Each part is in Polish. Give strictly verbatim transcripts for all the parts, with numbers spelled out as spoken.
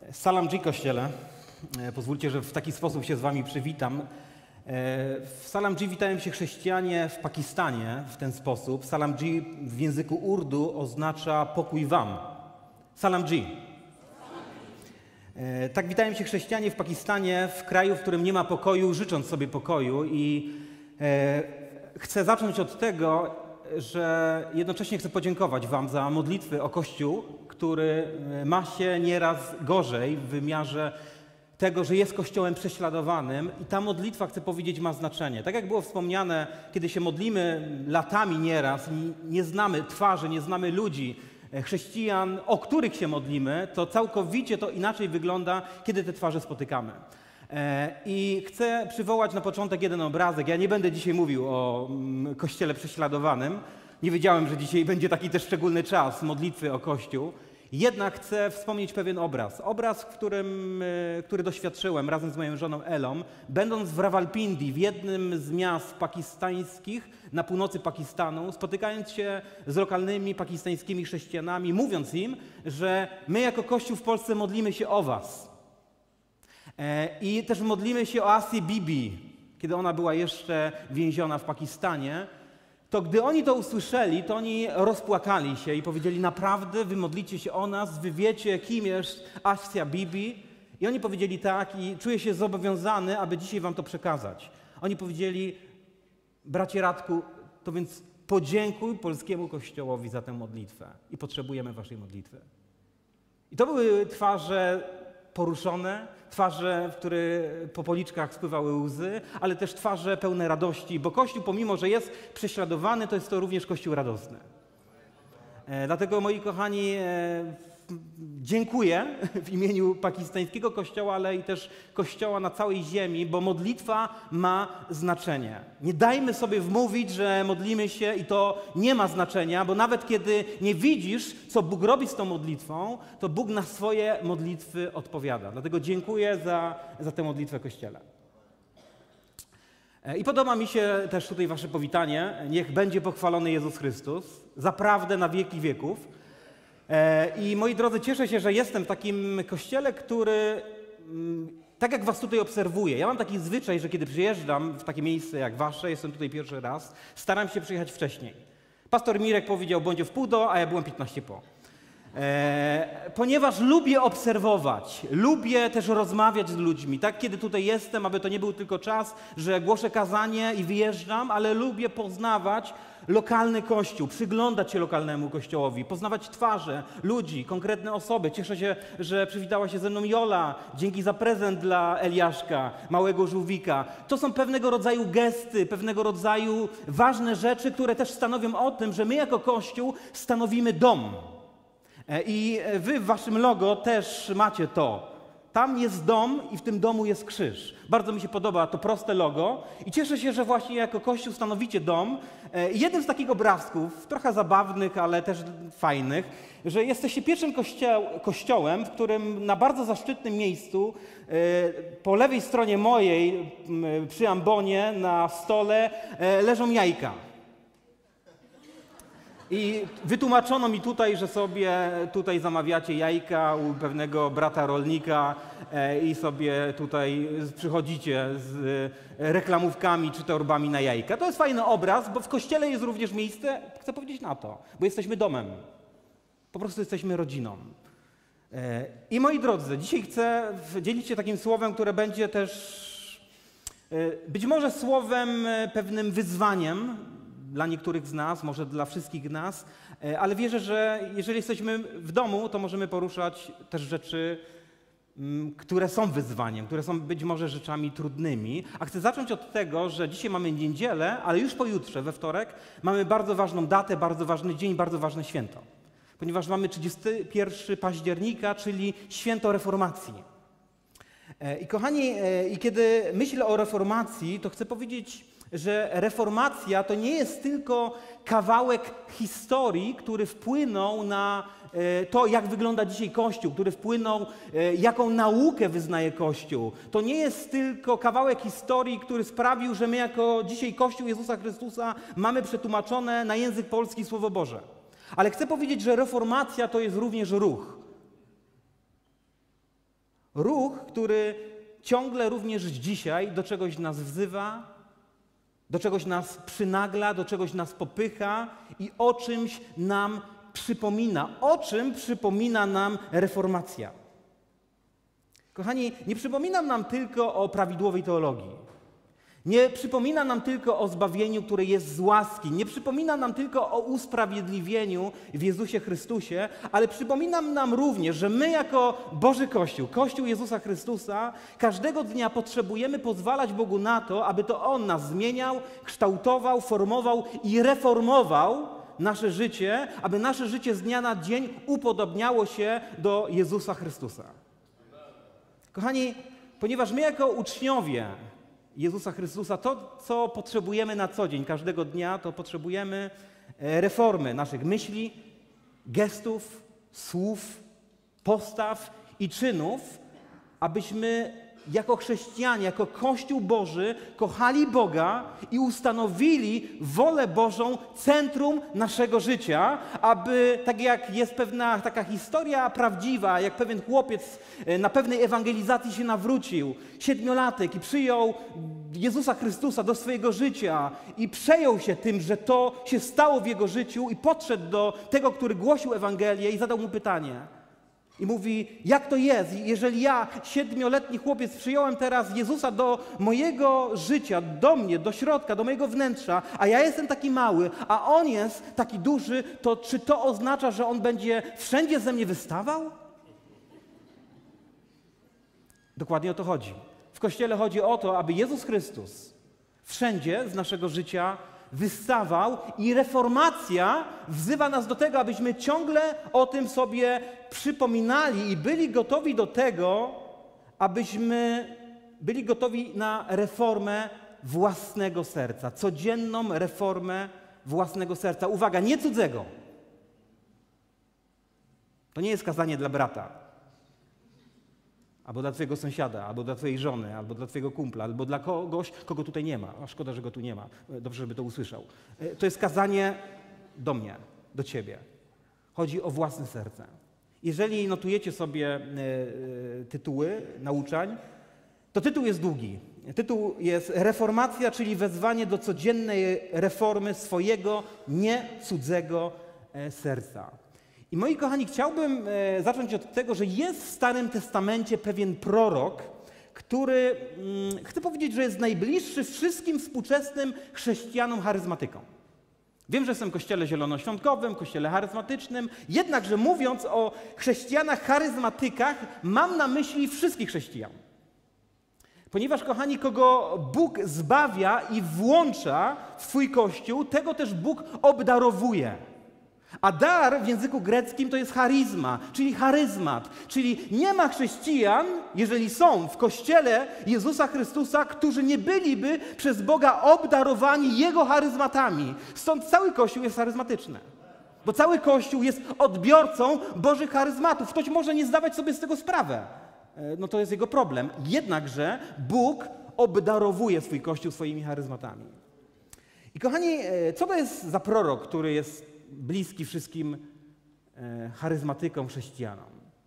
Salam G Kościele. Pozwólcie, że w taki sposób się z wami przywitam. W Salam G witają się chrześcijanie w Pakistanie w ten sposób. Salam G w języku urdu oznacza pokój wam. Salam G. Tak witają się chrześcijanie w Pakistanie, w kraju, w którym nie ma pokoju, życząc sobie pokoju. I chcę zacząć od tego, że jednocześnie chcę podziękować wam za modlitwy o Kościół, który ma się nieraz gorzej w wymiarze tego, że jest Kościołem prześladowanym i ta modlitwa, chcę powiedzieć, ma znaczenie. Tak jak było wspomniane, kiedy się modlimy latami nieraz, nie znamy twarzy, nie znamy ludzi, chrześcijan, o których się modlimy, to całkowicie to inaczej wygląda, kiedy te twarze spotykamy. I chcę przywołać na początek jeden obrazek. Ja nie będę dzisiaj mówił o Kościele prześladowanym. Nie wiedziałem, że dzisiaj będzie taki też szczególny czas modlitwy o Kościół. Jednak chcę wspomnieć pewien obraz. Obraz, w którym, który doświadczyłem razem z moją żoną Elą, będąc w Rawalpindi, w jednym z miast pakistańskich na północy Pakistanu, spotykając się z lokalnymi pakistańskimi chrześcijanami, mówiąc im, że my jako Kościół w Polsce modlimy się o was. I też modlimy się o Asię Bibi, kiedy ona była jeszcze więziona w Pakistanie. To gdy oni to usłyszeli, to oni rozpłakali się i powiedzieli: naprawdę wy modlicie się o nas, wy wiecie, kim jest Asia Bibi? I oni powiedzieli tak i czuję się zobowiązany, aby dzisiaj wam to przekazać. Oni powiedzieli: bracie Radku, to więc podziękuj polskiemu Kościołowi za tę modlitwę i potrzebujemy waszej modlitwy. I to były twarze poruszone, twarze, w których po policzkach spływały łzy, ale też twarze pełne radości, bo Kościół, pomimo że jest prześladowany, to jest to również Kościół radosny. E, dlatego, moi kochani, e, dziękuję w imieniu pakistańskiego Kościoła, ale i też Kościoła na całej ziemi, bo modlitwa ma znaczenie. Nie dajmy sobie wmówić, że modlimy się i to nie ma znaczenia, bo nawet kiedy nie widzisz, co Bóg robi z tą modlitwą, to Bóg na swoje modlitwy odpowiada. Dlatego dziękuję za, za tę modlitwę Kościele. I podoba mi się też tutaj wasze powitanie. Niech będzie pochwalony Jezus Chrystus, zaprawdę na wieki wieków. I moi drodzy, cieszę się, że jestem w takim kościele, który, tak jak was tutaj obserwuję, ja mam taki zwyczaj, że kiedy przyjeżdżam w takie miejsce jak wasze, jestem tutaj pierwszy raz, staram się przyjechać wcześniej. Pastor Mirek powiedział: bądź w pół do, a ja byłem piętnaście po. E, ponieważ lubię obserwować, lubię też rozmawiać z ludźmi. Tak, kiedy tutaj jestem, aby to nie był tylko czas, że głoszę kazanie i wyjeżdżam, ale lubię poznawać lokalny kościół, przyglądać się lokalnemu kościołowi, poznawać twarze ludzi, konkretne osoby. Cieszę się, że przywitała się ze mną Jola. Dzięki za prezent dla Eliaszka, małego żółwika. To są pewnego rodzaju gesty, pewnego rodzaju ważne rzeczy, które też stanowią o tym, że my jako Kościół stanowimy dom. I wy w waszym logo też macie to. Tam jest dom i w tym domu jest krzyż. Bardzo mi się podoba to proste logo i cieszę się, że właśnie jako Kościół stanowicie dom. Jednym z takich obrazków, trochę zabawnych, ale też fajnych, że jesteście pierwszym kościo kościołem, w którym na bardzo zaszczytnym miejscu, po lewej stronie mojej, przy ambonie, na stole leżą jajka. I wytłumaczono mi tutaj, że sobie tutaj zamawiacie jajka u pewnego brata rolnika e, i sobie tutaj przychodzicie z reklamówkami czy torbami na jajka. To jest fajny obraz, bo w kościele jest również miejsce, chcę powiedzieć, na to, bo jesteśmy domem. Po prostu jesteśmy rodziną. E, I moi drodzy, dzisiaj chcę dzielić się takim słowem, które będzie też e, być może słowem pewnym wyzwaniem dla niektórych z nas, może dla wszystkich nas, ale wierzę, że jeżeli jesteśmy w domu, to możemy poruszać też rzeczy, które są wyzwaniem, które są być może rzeczami trudnymi. A chcę zacząć od tego, że dzisiaj mamy niedzielę, ale już pojutrze, we wtorek, mamy bardzo ważną datę, bardzo ważny dzień, bardzo ważne święto. Ponieważ mamy trzydziestego pierwszego października, czyli święto reformacji. I kochani, i kiedy myślę o reformacji, to chcę powiedzieć, że reformacja to nie jest tylko kawałek historii, który wpłynął na to, jak wygląda dzisiaj Kościół, który wpłynął, jaką naukę wyznaje Kościół. To nie jest tylko kawałek historii, który sprawił, że my jako dzisiaj Kościół Jezusa Chrystusa mamy przetłumaczone na język polski Słowo Boże. Ale chcę powiedzieć, że reformacja to jest również ruch. Ruch, który ciągle również dzisiaj do czegoś nas wzywa, do czegoś nas przynagla, do czegoś nas popycha i o czymś nam przypomina. O czym przypomina nam reformacja? Kochani, nie przypomina nam tylko o prawidłowej teologii. Nie przypomina nam tylko o zbawieniu, które jest z łaski. Nie przypomina nam tylko o usprawiedliwieniu w Jezusie Chrystusie, ale przypomina nam również, że my jako Boży Kościół, Kościół Jezusa Chrystusa, każdego dnia potrzebujemy pozwalać Bogu na to, aby to On nas zmieniał, kształtował, formował i reformował nasze życie, aby nasze życie z dnia na dzień upodobniało się do Jezusa Chrystusa. Kochani, ponieważ my jako uczniowie Jezusa Chrystusa, to co potrzebujemy na co dzień, każdego dnia, to potrzebujemy reformy naszych myśli, gestów, słów, postaw i czynów, abyśmy jako chrześcijanie, jako Kościół Boży kochali Boga i ustanowili wolę Bożą centrum naszego życia, aby, tak jak jest pewna taka historia prawdziwa, jak pewien chłopiec na pewnej ewangelizacji się nawrócił, siedmiolatek i przyjął Jezusa Chrystusa do swojego życia i przejął się tym, że to się stało w jego życiu i podszedł do tego, który głosił Ewangelię i zadał mu pytanie. I mówi, jak to jest, jeżeli ja, siedmioletni chłopiec, przyjąłem teraz Jezusa do mojego życia, do mnie, do środka, do mojego wnętrza, a ja jestem taki mały, a On jest taki duży, to czy to oznacza, że On będzie wszędzie ze mnie wystawał? Dokładnie o to chodzi. W Kościele chodzi o to, aby Jezus Chrystus wszędzie z naszego życia wystawał i reformacja wzywa nas do tego, abyśmy ciągle o tym sobie przypominali i byli gotowi do tego, abyśmy byli gotowi na reformę własnego serca, codzienną reformę własnego serca. Uwaga, nie cudzego. To nie jest kazanie dla brata, albo dla twojego sąsiada, albo dla twojej żony, albo dla twojego kumpla, albo dla kogoś, kogo tutaj nie ma. A szkoda, że go tu nie ma. Dobrze, żeby to usłyszał. To jest kazanie do mnie, do ciebie. Chodzi o własne serce. Jeżeli notujecie sobie tytuły nauczań, to tytuł jest długi. Tytuł jest Reformacja, czyli wezwanie do codziennej reformy swojego, nie cudzego serca. I moi kochani, chciałbym e, zacząć od tego, że jest w Starym Testamencie pewien prorok, który, mm, chcę powiedzieć, że jest najbliższy wszystkim współczesnym chrześcijanom charyzmatykom. Wiem, że jestem w kościele zielonoświątkowym, kościele charyzmatycznym, jednakże mówiąc o chrześcijanach charyzmatykach, mam na myśli wszystkich chrześcijan. Ponieważ, kochani, kogo Bóg zbawia i włącza w swój Kościół, tego też Bóg obdarowuje. A dar w języku greckim to jest charyzma, czyli charyzmat. Czyli nie ma chrześcijan, jeżeli są w Kościele Jezusa Chrystusa, którzy nie byliby przez Boga obdarowani Jego charyzmatami. Stąd cały Kościół jest charyzmatyczny. Bo cały Kościół jest odbiorcą Bożych charyzmatów. Ktoś może nie zdawać sobie z tego sprawy. No to jest jego problem. Jednakże Bóg obdarowuje swój Kościół swoimi charyzmatami. I kochani, co to jest za prorok, który jest bliski wszystkim e, charyzmatykom, chrześcijanom?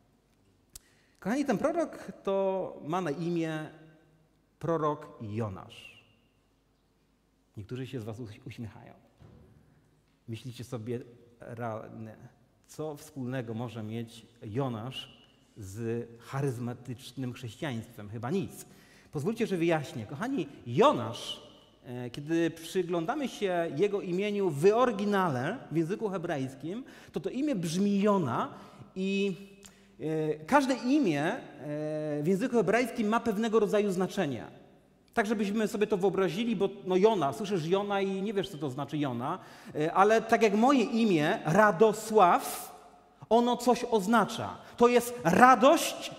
Kochani, ten prorok to ma na imię prorok Jonasz. Niektórzy się z was uśmiechają. Myślicie sobie, rany, co wspólnego może mieć Jonasz z charyzmatycznym chrześcijaństwem? Chyba nic. Pozwólcie, że wyjaśnię. Kochani, Jonasz, kiedy przyglądamy się jego imieniu w oryginale, w języku hebrajskim, to to imię brzmi Jona i e, każde imię e, w języku hebrajskim ma pewnego rodzaju znaczenie. Tak, żebyśmy sobie to wyobrazili, bo no Jona, słyszysz Jona i nie wiesz, co to znaczy Jona, e, ale tak jak moje imię, Radosław, ono coś oznacza. To jest radość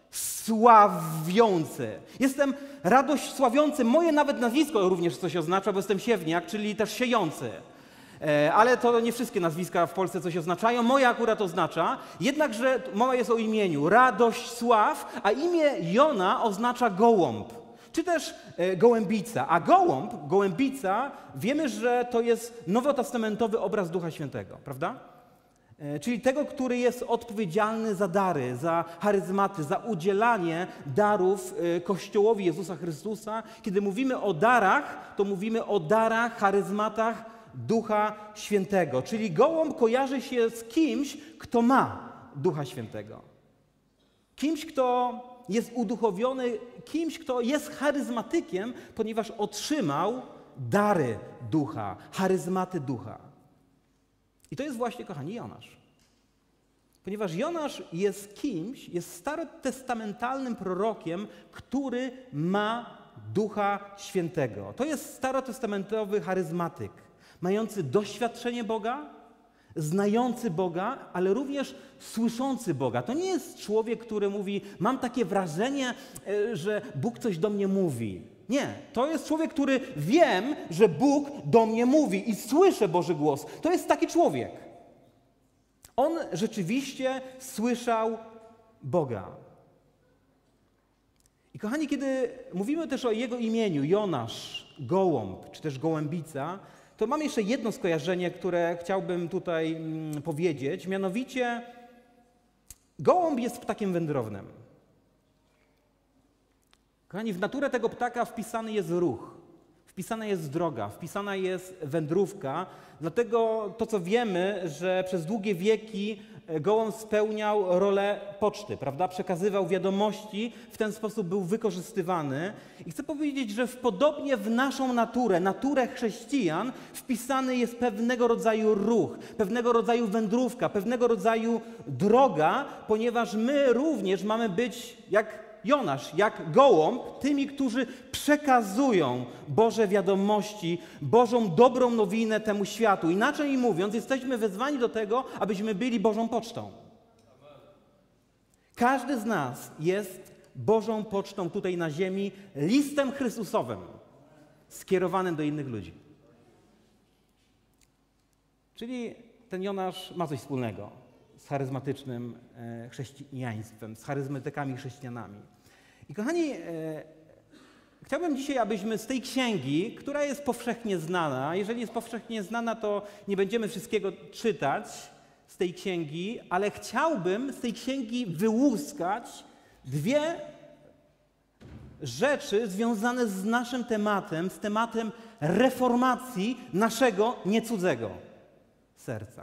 sławiący. Jestem radość sławiący. Moje nawet nazwisko również coś oznacza, bo jestem Siewniak, czyli też siejący. E, ale to nie wszystkie nazwiska w Polsce coś oznaczają. Moje akurat oznacza. Jednakże mowa jest o imieniu. Radość sław, a imię Jona oznacza gołąb. Czy też e, gołębica. A gołąb, gołębica, wiemy, że to jest nowotestamentowy obraz Ducha Świętego, prawda? czyli tego, który jest odpowiedzialny za dary, za charyzmaty, za udzielanie darów Kościołowi Jezusa Chrystusa. Kiedy mówimy o darach, to mówimy o darach, charyzmatach Ducha Świętego. Czyli gołąb kojarzy się z kimś, kto ma Ducha Świętego. Kimś, kto jest uduchowiony, kimś, kto jest charyzmatykiem, ponieważ otrzymał dary Ducha, charyzmaty Ducha. I to jest właśnie, kochani, Jonasz. Ponieważ Jonasz jest kimś, jest starotestamentalnym prorokiem, który ma Ducha Świętego. To jest starotestamentowy charyzmatyk, mający doświadczenie Boga, znający Boga, ale również słyszący Boga. To nie jest człowiek, który mówi, mam takie wrażenie, że Bóg coś do mnie mówi. Nie, to jest człowiek, który wiem, że Bóg do mnie mówi i słyszę Boży głos. To jest taki człowiek. On rzeczywiście słyszał Boga. I kochani, kiedy mówimy też o jego imieniu, Jonasz, gołąb, czy też gołębica, to mam jeszcze jedno skojarzenie, które chciałbym tutaj mm, powiedzieć. Mianowicie, gołąb jest ptakiem wędrownym. Kochani, w naturę tego ptaka wpisany jest ruch, wpisana jest droga, wpisana jest wędrówka. Dlatego to, co wiemy, że przez długie wieki gołąb spełniał rolę poczty, prawda? Przekazywał wiadomości, w ten sposób był wykorzystywany. I chcę powiedzieć, że w, podobnie w naszą naturę, naturę chrześcijan, wpisany jest pewnego rodzaju ruch, pewnego rodzaju wędrówka, pewnego rodzaju droga, ponieważ my również mamy być jak Jonasz, jak gołąb, tymi, którzy przekazują Boże wiadomości, Bożą dobrą nowinę temu światu. Inaczej mówiąc, jesteśmy wezwani do tego, abyśmy byli Bożą pocztą. Każdy z nas jest Bożą pocztą tutaj na ziemi, listem Chrystusowym, skierowanym do innych ludzi. Czyli ten Jonasz ma coś wspólnego z charyzmatycznym chrześcijaństwem, z charyzmatykami chrześcijanami. I kochani, e, chciałbym dzisiaj, abyśmy z tej księgi, która jest powszechnie znana, jeżeli jest powszechnie znana, to nie będziemy wszystkiego czytać z tej księgi, ale chciałbym z tej księgi wyłuskać dwie rzeczy związane z naszym tematem, z tematem reformacji naszego niecudzego serca.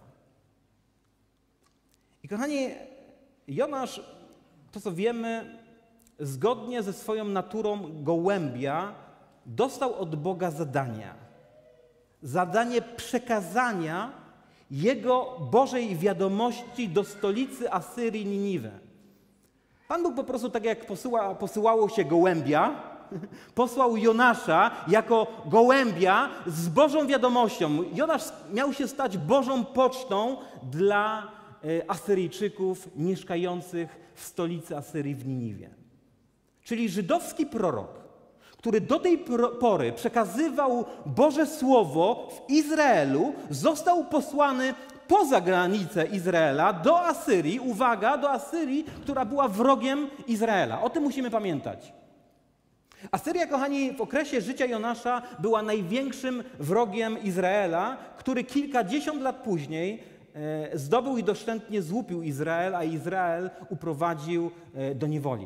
I kochani, Jonasz, to co wiemy, zgodnie ze swoją naturą gołębia, dostał od Boga zadania. Zadanie przekazania Jego Bożej wiadomości do stolicy Asyrii Niniwy. Pan Bóg po prostu, tak jak posyła, posyłało się gołębia, posłał Jonasza jako gołębia z Bożą wiadomością. Jonasz miał się stać Bożą pocztą dla Asyryjczyków mieszkających w stolicy Asyrii w Niniwie. Czyli żydowski prorok, który do tej pory przekazywał Boże Słowo w Izraelu, został posłany poza granicę Izraela do Asyrii, uwaga, do Asyrii, która była wrogiem Izraela. O tym musimy pamiętać. Asyria, kochani, w okresie życia Jonasza była największym wrogiem Izraela, który kilkadziesiąt lat później e, zdobył i doszczętnie złupił Izrael, a Izrael uprowadził e, do niewoli.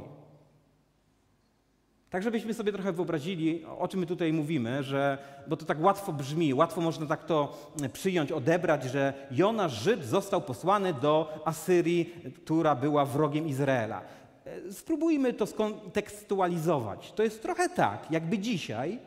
Tak, żebyśmy sobie trochę wyobrazili, o czym my tutaj mówimy, że, bo to tak łatwo brzmi, łatwo można tak to przyjąć, odebrać, że Jonasz, Żyd, został posłany do Asyrii, która była wrogiem Izraela. Spróbujmy to skontekstualizować. To jest trochę tak, jakby dzisiaj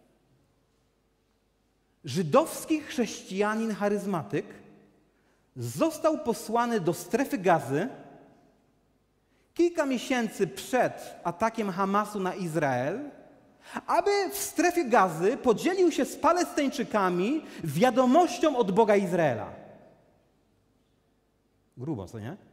żydowski chrześcijanin charyzmatyk został posłany do strefy Gazy kilka miesięcy przed atakiem Hamasu na Izrael, aby w strefie Gazy podzielił się z Palestyńczykami wiadomością od Boga Izraela. Grubo, co nie?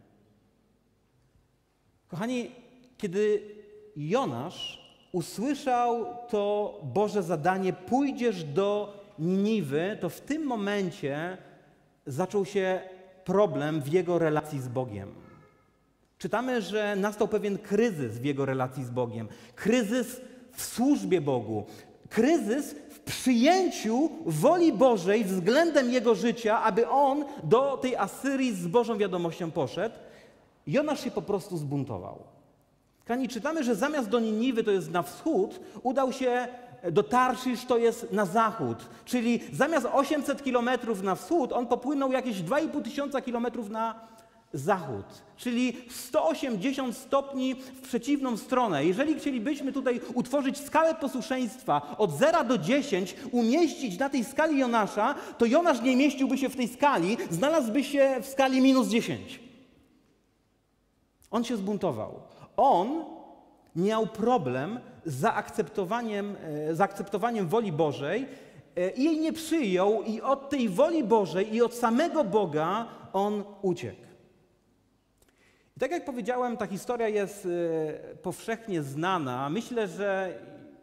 Kochani, kiedy Jonasz usłyszał to Boże zadanie, pójdziesz do Niniwy, to w tym momencie zaczął się problem w jego relacji z Bogiem. Czytamy, że nastał pewien kryzys w jego relacji z Bogiem, kryzys w służbie Bogu, kryzys w przyjęciu woli Bożej względem jego życia, aby on do tej Asyrii z Bożą wiadomością poszedł, Jonasz się po prostu zbuntował. Kochani, czytamy, że zamiast do Niniwy, to jest na wschód, udał się do Tarszysz, to jest na zachód. Czyli zamiast osiemset kilometrów na wschód, on popłynął jakieś dwa i pół tysiąca kilometrów na zachód. Czyli sto osiemdziesiąt stopni w przeciwną stronę. Jeżeli chcielibyśmy tutaj utworzyć skalę posłuszeństwa od zera do dziesięciu, umieścić na tej skali Jonasza, to Jonasz nie mieściłby się w tej skali, znalazłby się w skali minus dziesięć. On się zbuntował. On miał problem z zaakceptowaniem, z zaakceptowaniem woli Bożej i jej nie przyjął i od tej woli Bożej i od samego Boga on uciekł. I tak jak powiedziałem, ta historia jest powszechnie znana. Myślę, że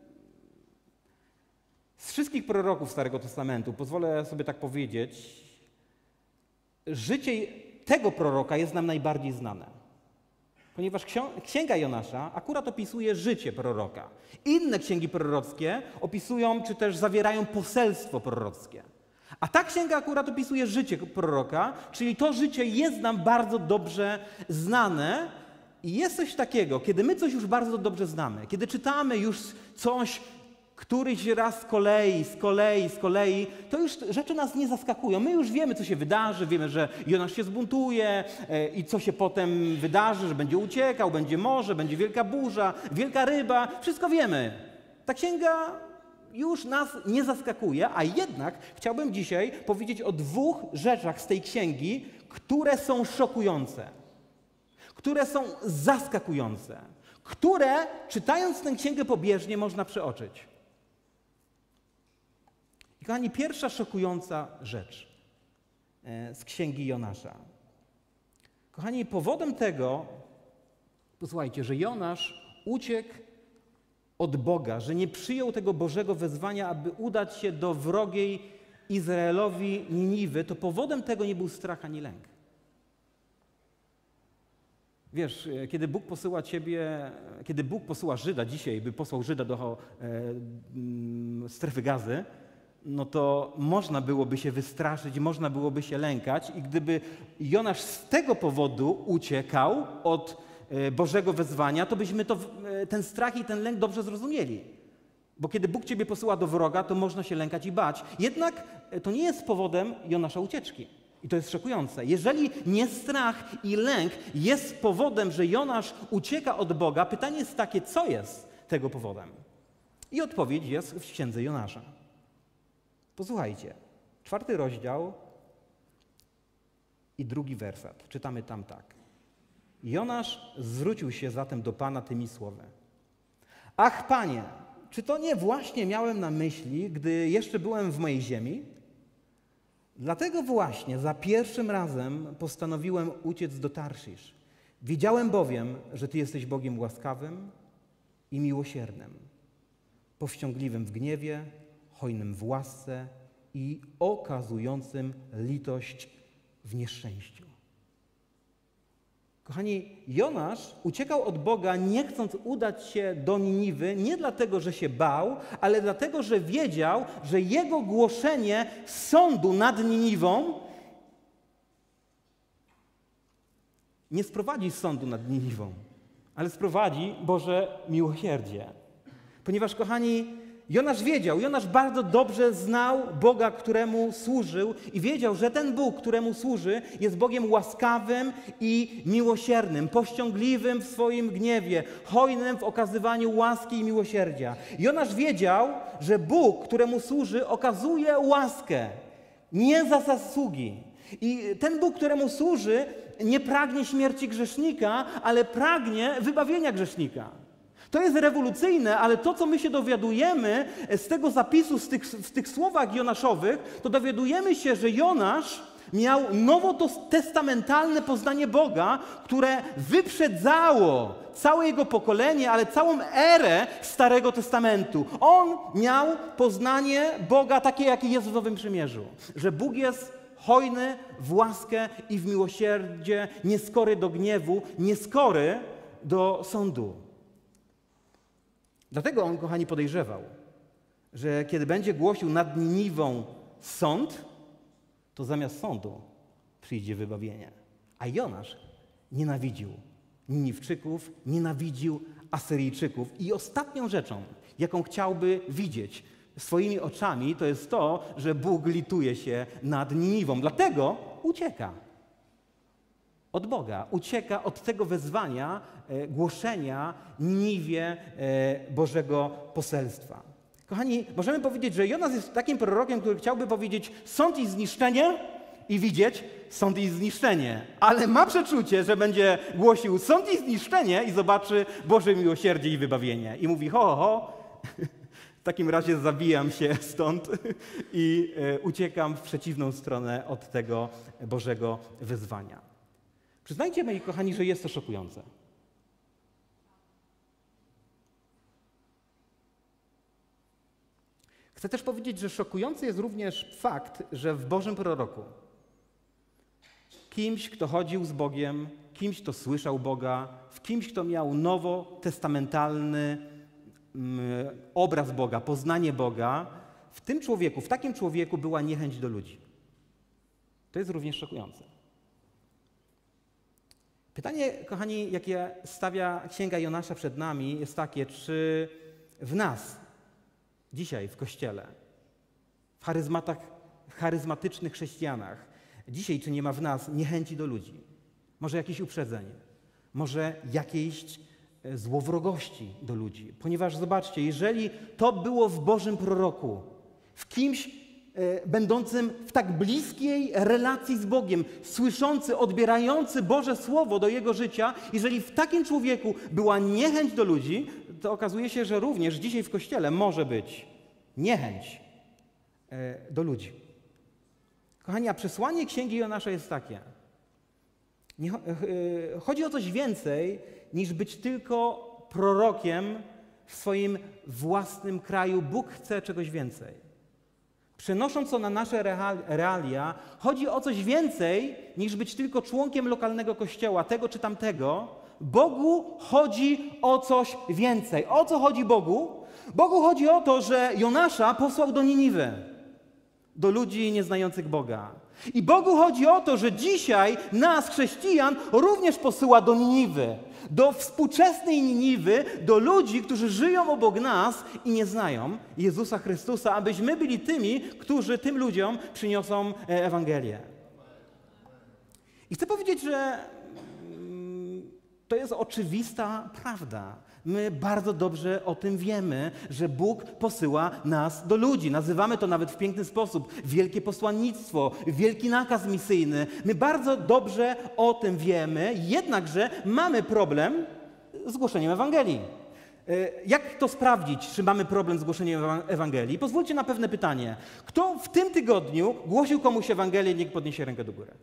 z wszystkich proroków Starego Testamentu, pozwolę sobie tak powiedzieć, życie tego proroka jest nam najbardziej znane. Ponieważ księga Jonasza akurat opisuje życie proroka. Inne księgi prorockie opisują, czy też zawierają poselstwo prorockie. A ta księga akurat opisuje życie proroka, czyli to życie jest nam bardzo dobrze znane i jest coś takiego, kiedy my coś już bardzo dobrze znamy, kiedy czytamy już coś któryś raz z kolei, z kolei, z kolei, to już rzeczy nas nie zaskakują. My już wiemy, co się wydarzy, wiemy, że Jonasz się zbuntuje i co się potem wydarzy, że będzie uciekał, będzie morze, będzie wielka burza, wielka ryba. Wszystko wiemy. Ta księga już nas nie zaskakuje, a jednak chciałbym dzisiaj powiedzieć o dwóch rzeczach z tej księgi, które są szokujące, które są zaskakujące, które, czytając tę księgę pobieżnie, można przeoczyć. I kochani, pierwsza szokująca rzecz z księgi Jonasza. Kochani, powodem tego, posłuchajcie, że Jonasz uciekł od Boga, że nie przyjął tego Bożego wezwania, aby udać się do wrogiej Izraelowi Niniwy, to powodem tego nie był strach ani lęk. Wiesz, kiedy Bóg posyła ciebie, kiedy Bóg posyła Żyda dzisiaj, by posłał Żyda do e, m, strefy Gazy, no to można byłoby się wystraszyć, można byłoby się lękać i gdyby Jonasz z tego powodu uciekał od e, Bożego wezwania, to byśmy to, e, ten strach i ten lęk dobrze zrozumieli. Bo kiedy Bóg ciebie posyła do wroga, to można się lękać i bać. Jednak e, to nie jest powodem Jonasza ucieczki. I to jest szokujące. Jeżeli nie strach i lęk jest powodem, że Jonasz ucieka od Boga, pytanie jest takie, co jest tego powodem? I odpowiedź jest w księdze Jonasza. Posłuchajcie, czwarty rozdział i drugi werset. Czytamy tam tak. Jonasz zwrócił się zatem do Pana tymi słowy. Ach, Panie, czy to nie właśnie miałem na myśli, gdy jeszcze byłem w mojej ziemi? Dlatego właśnie za pierwszym razem postanowiłem uciec do Tarszysz. Wiedziałem bowiem, że Ty jesteś Bogiem łaskawym i miłosiernym, powściągliwym w gniewie, hojnym w łasce i okazującym litość w nieszczęściu. Kochani, Jonasz uciekał od Boga, nie chcąc udać się do Niniwy, nie dlatego, że się bał, ale dlatego, że wiedział, że jego głoszenie sądu nad Niniwą nie sprowadzi sądu nad Niniwą, ale sprowadzi Boże miłosierdzie. Ponieważ, kochani, Jonasz wiedział, Jonasz bardzo dobrze znał Boga, któremu służył i wiedział, że ten Bóg, któremu służy, jest Bogiem łaskawym i miłosiernym, powściągliwym w swoim gniewie, hojnym w okazywaniu łaski i miłosierdzia. Jonasz wiedział, że Bóg, któremu służy, okazuje łaskę, nie za zasługi. I ten Bóg, któremu służy, nie pragnie śmierci grzesznika, ale pragnie wybawienia grzesznika. To jest rewolucyjne, ale to, co my się dowiadujemy z tego zapisu, z tych, w tych słowach jonaszowych, to dowiadujemy się, że Jonasz miał nowotestamentalne poznanie Boga, które wyprzedzało całe jego pokolenie, ale całą erę Starego Testamentu. On miał poznanie Boga takie, jakie jest w Nowym Przymierzu. Że Bóg jest hojny w łaskę i w miłosierdzie, nieskory do gniewu, nieskory do sądu. Dlatego on, kochani, podejrzewał, że kiedy będzie głosił nad Niniwą sąd, to zamiast sądu przyjdzie wybawienie. A Jonasz nienawidził Niniwczyków, nienawidził Asyryjczyków. I ostatnią rzeczą, jaką chciałby widzieć swoimi oczami, to jest to, że Bóg lituje się nad Niniwą. Dlatego ucieka od Boga, ucieka od tego wezwania e, głoszenia Niniwie e, Bożego poselstwa. Kochani, możemy powiedzieć, że Jonasz jest takim prorokiem, który chciałby powiedzieć sąd i zniszczenie i widzieć sąd i zniszczenie. Ale ma przeczucie, że będzie głosił sąd i zniszczenie i zobaczy Boże miłosierdzie i wybawienie. I mówi ho, ho, ho, w takim razie zabijam się stąd i e, uciekam w przeciwną stronę od tego Bożego wyzwania. Przyznajcie, moi kochani, że jest to szokujące. Chcę też powiedzieć, że szokujący jest również fakt, że w Bożym proroku, kimś, kto chodził z Bogiem, kimś, kto słyszał Boga, w kimś, kto miał nowotestamentalny mm, obraz Boga, poznanie Boga, w tym człowieku, w takim człowieku była niechęć do ludzi. To jest również szokujące. Pytanie, kochani, jakie stawia Księga Jonasza przed nami, jest takie, czy w nas, dzisiaj w Kościele, w charyzmatach, w charyzmatycznych chrześcijanach, dzisiaj czy nie ma w nas niechęci do ludzi? Może jakieś uprzedzenie? Może jakiejś złowrogości do ludzi? Ponieważ zobaczcie, jeżeli to było w Bożym proroku, w kimś będącym w tak bliskiej relacji z Bogiem, słyszący, odbierający Boże Słowo do jego życia, jeżeli w takim człowieku była niechęć do ludzi, to okazuje się, że również dzisiaj w Kościele może być niechęć do ludzi. Kochani, a przesłanie Księgi Jonasza jest takie. Nie, chodzi o coś więcej, niż być tylko prorokiem w swoim własnym kraju. Bóg chce czegoś więcej. Przenosząc to na nasze realia, chodzi o coś więcej, niż być tylko członkiem lokalnego kościoła, tego czy tamtego. Bogu chodzi o coś więcej. O co chodzi Bogu? Bogu chodzi o to, że Jonasza posłał do Niniwy, do ludzi nieznających Boga. I Bogu chodzi o to, że dzisiaj nas, chrześcijan, również posyła do Niniwy, do współczesnej Niniwy, do ludzi, którzy żyją obok nas i nie znają Jezusa Chrystusa, abyśmy byli tymi, którzy tym ludziom przyniosą Ewangelię. I chcę powiedzieć, że to jest oczywista prawda. My bardzo dobrze o tym wiemy, że Bóg posyła nas do ludzi. Nazywamy to nawet w piękny sposób wielkie posłannictwo, wielki nakaz misyjny. My bardzo dobrze o tym wiemy, jednakże mamy problem z głoszeniem Ewangelii. Jak to sprawdzić, czy mamy problem z głoszeniem Ewangelii? Pozwólcie na pewne pytanie. Kto w tym tygodniu głosił komuś Ewangelię, niech podniesie rękę do góry.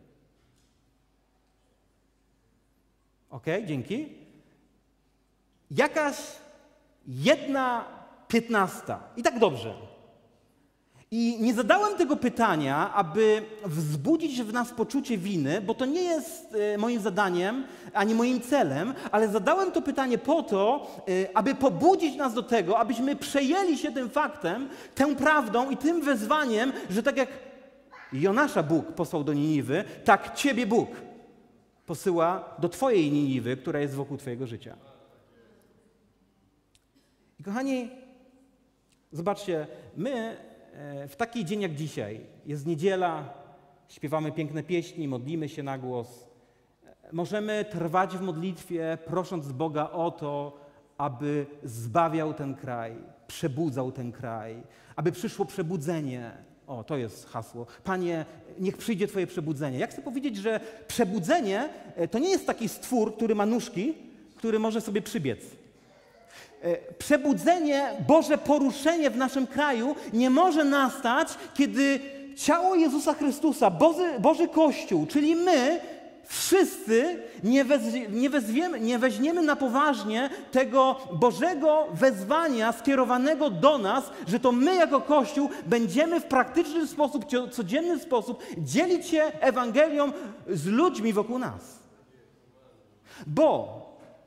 Okej, dzięki. Jakaś jedna piętnasta. I tak dobrze. I nie zadałem tego pytania, aby wzbudzić w nas poczucie winy, bo to nie jest moim zadaniem, ani moim celem, ale zadałem to pytanie po to, aby pobudzić nas do tego, abyśmy przejęli się tym faktem, tą prawdą i tym wezwaniem, że tak jak Jonasza Bóg posłał do Niniwy, tak Ciebie Bóg posyła do Twojej Niniwy, która jest wokół Twojego życia. I kochani, zobaczcie, my w taki dzień jak dzisiaj, jest niedziela, śpiewamy piękne pieśni, modlimy się na głos, możemy trwać w modlitwie, prosząc Boga o to, aby zbawiał ten kraj, przebudzał ten kraj, aby przyszło przebudzenie. O, to jest hasło. Panie, niech przyjdzie Twoje przebudzenie. Ja chcę powiedzieć, że przebudzenie to nie jest taki stwór, który ma nóżki, który może sobie przybiec. Przebudzenie, Boże poruszenie w naszym kraju nie może nastać, kiedy ciało Jezusa Chrystusa, Boży, Boży Kościół, czyli my, wszyscy nie, wezwie, nie, wezwiemy, nie weźmiemy na poważnie tego Bożego wezwania skierowanego do nas, że to my jako Kościół będziemy w praktyczny sposób, codzienny sposób dzielić się Ewangelią z ludźmi wokół nas. Bo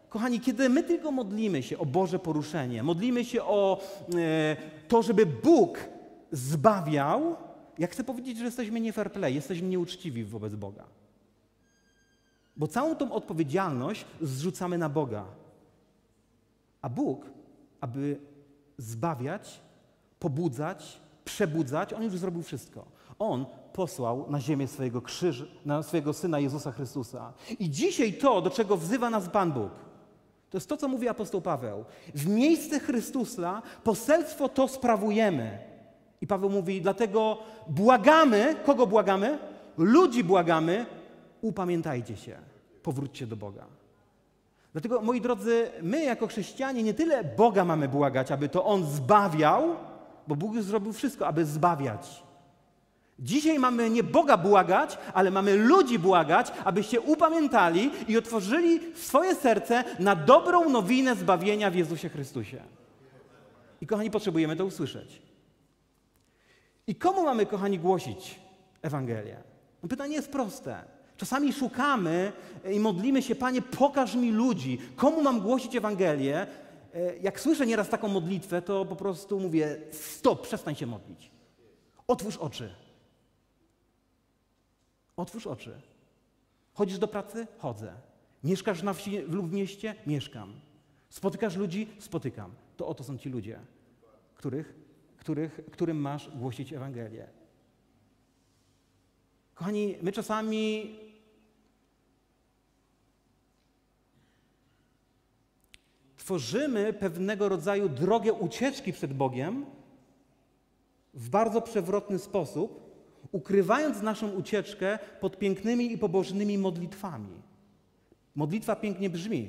Kochani, kiedy my tylko modlimy się o Boże poruszenie, modlimy się o e, to, żeby Bóg zbawiał, ja chcę powiedzieć, że jesteśmy nie fair play, jesteśmy nieuczciwi wobec Boga. Bo całą tą odpowiedzialność zrzucamy na Boga. A Bóg, aby zbawiać, pobudzać, przebudzać, On już zrobił wszystko. On posłał na ziemię swojego krzyża, na swojego Syna Jezusa Chrystusa. I dzisiaj to, do czego wzywa nas Pan Bóg, to jest to, co mówi apostoł Paweł. W miejsce Chrystusa poselstwo to sprawujemy. I Paweł mówi, dlatego błagamy, kogo błagamy? Ludzi błagamy, upamiętajcie się, powróćcie do Boga. Dlatego, moi drodzy, my jako chrześcijanie nie tyle Boga mamy błagać, aby to On zbawiał, bo Bóg już zrobił wszystko, aby zbawiać. Dzisiaj mamy nie Boga błagać, ale mamy ludzi błagać, abyście upamiętali i otworzyli swoje serce na dobrą nowinę zbawienia w Jezusie Chrystusie. I kochani, potrzebujemy to usłyszeć. I komu mamy, kochani, głosić Ewangelię? No pytanie jest proste. Czasami szukamy i modlimy się, Panie, pokaż mi ludzi. Komu mam głosić Ewangelię? Jak słyszę nieraz taką modlitwę, to po prostu mówię, stop, przestań się modlić. Otwórz oczy. Otwórz oczy. Chodzisz do pracy? Chodzę. Mieszkasz na wsi lub w mieście? Mieszkam. Spotykasz ludzi? Spotykam. To oto są ci ludzie, których, których, którym masz głosić Ewangelię. Kochani, my czasami tworzymy pewnego rodzaju drogę ucieczki przed Bogiem w bardzo przewrotny sposób, ukrywając naszą ucieczkę pod pięknymi i pobożnymi modlitwami. Modlitwa pięknie brzmi,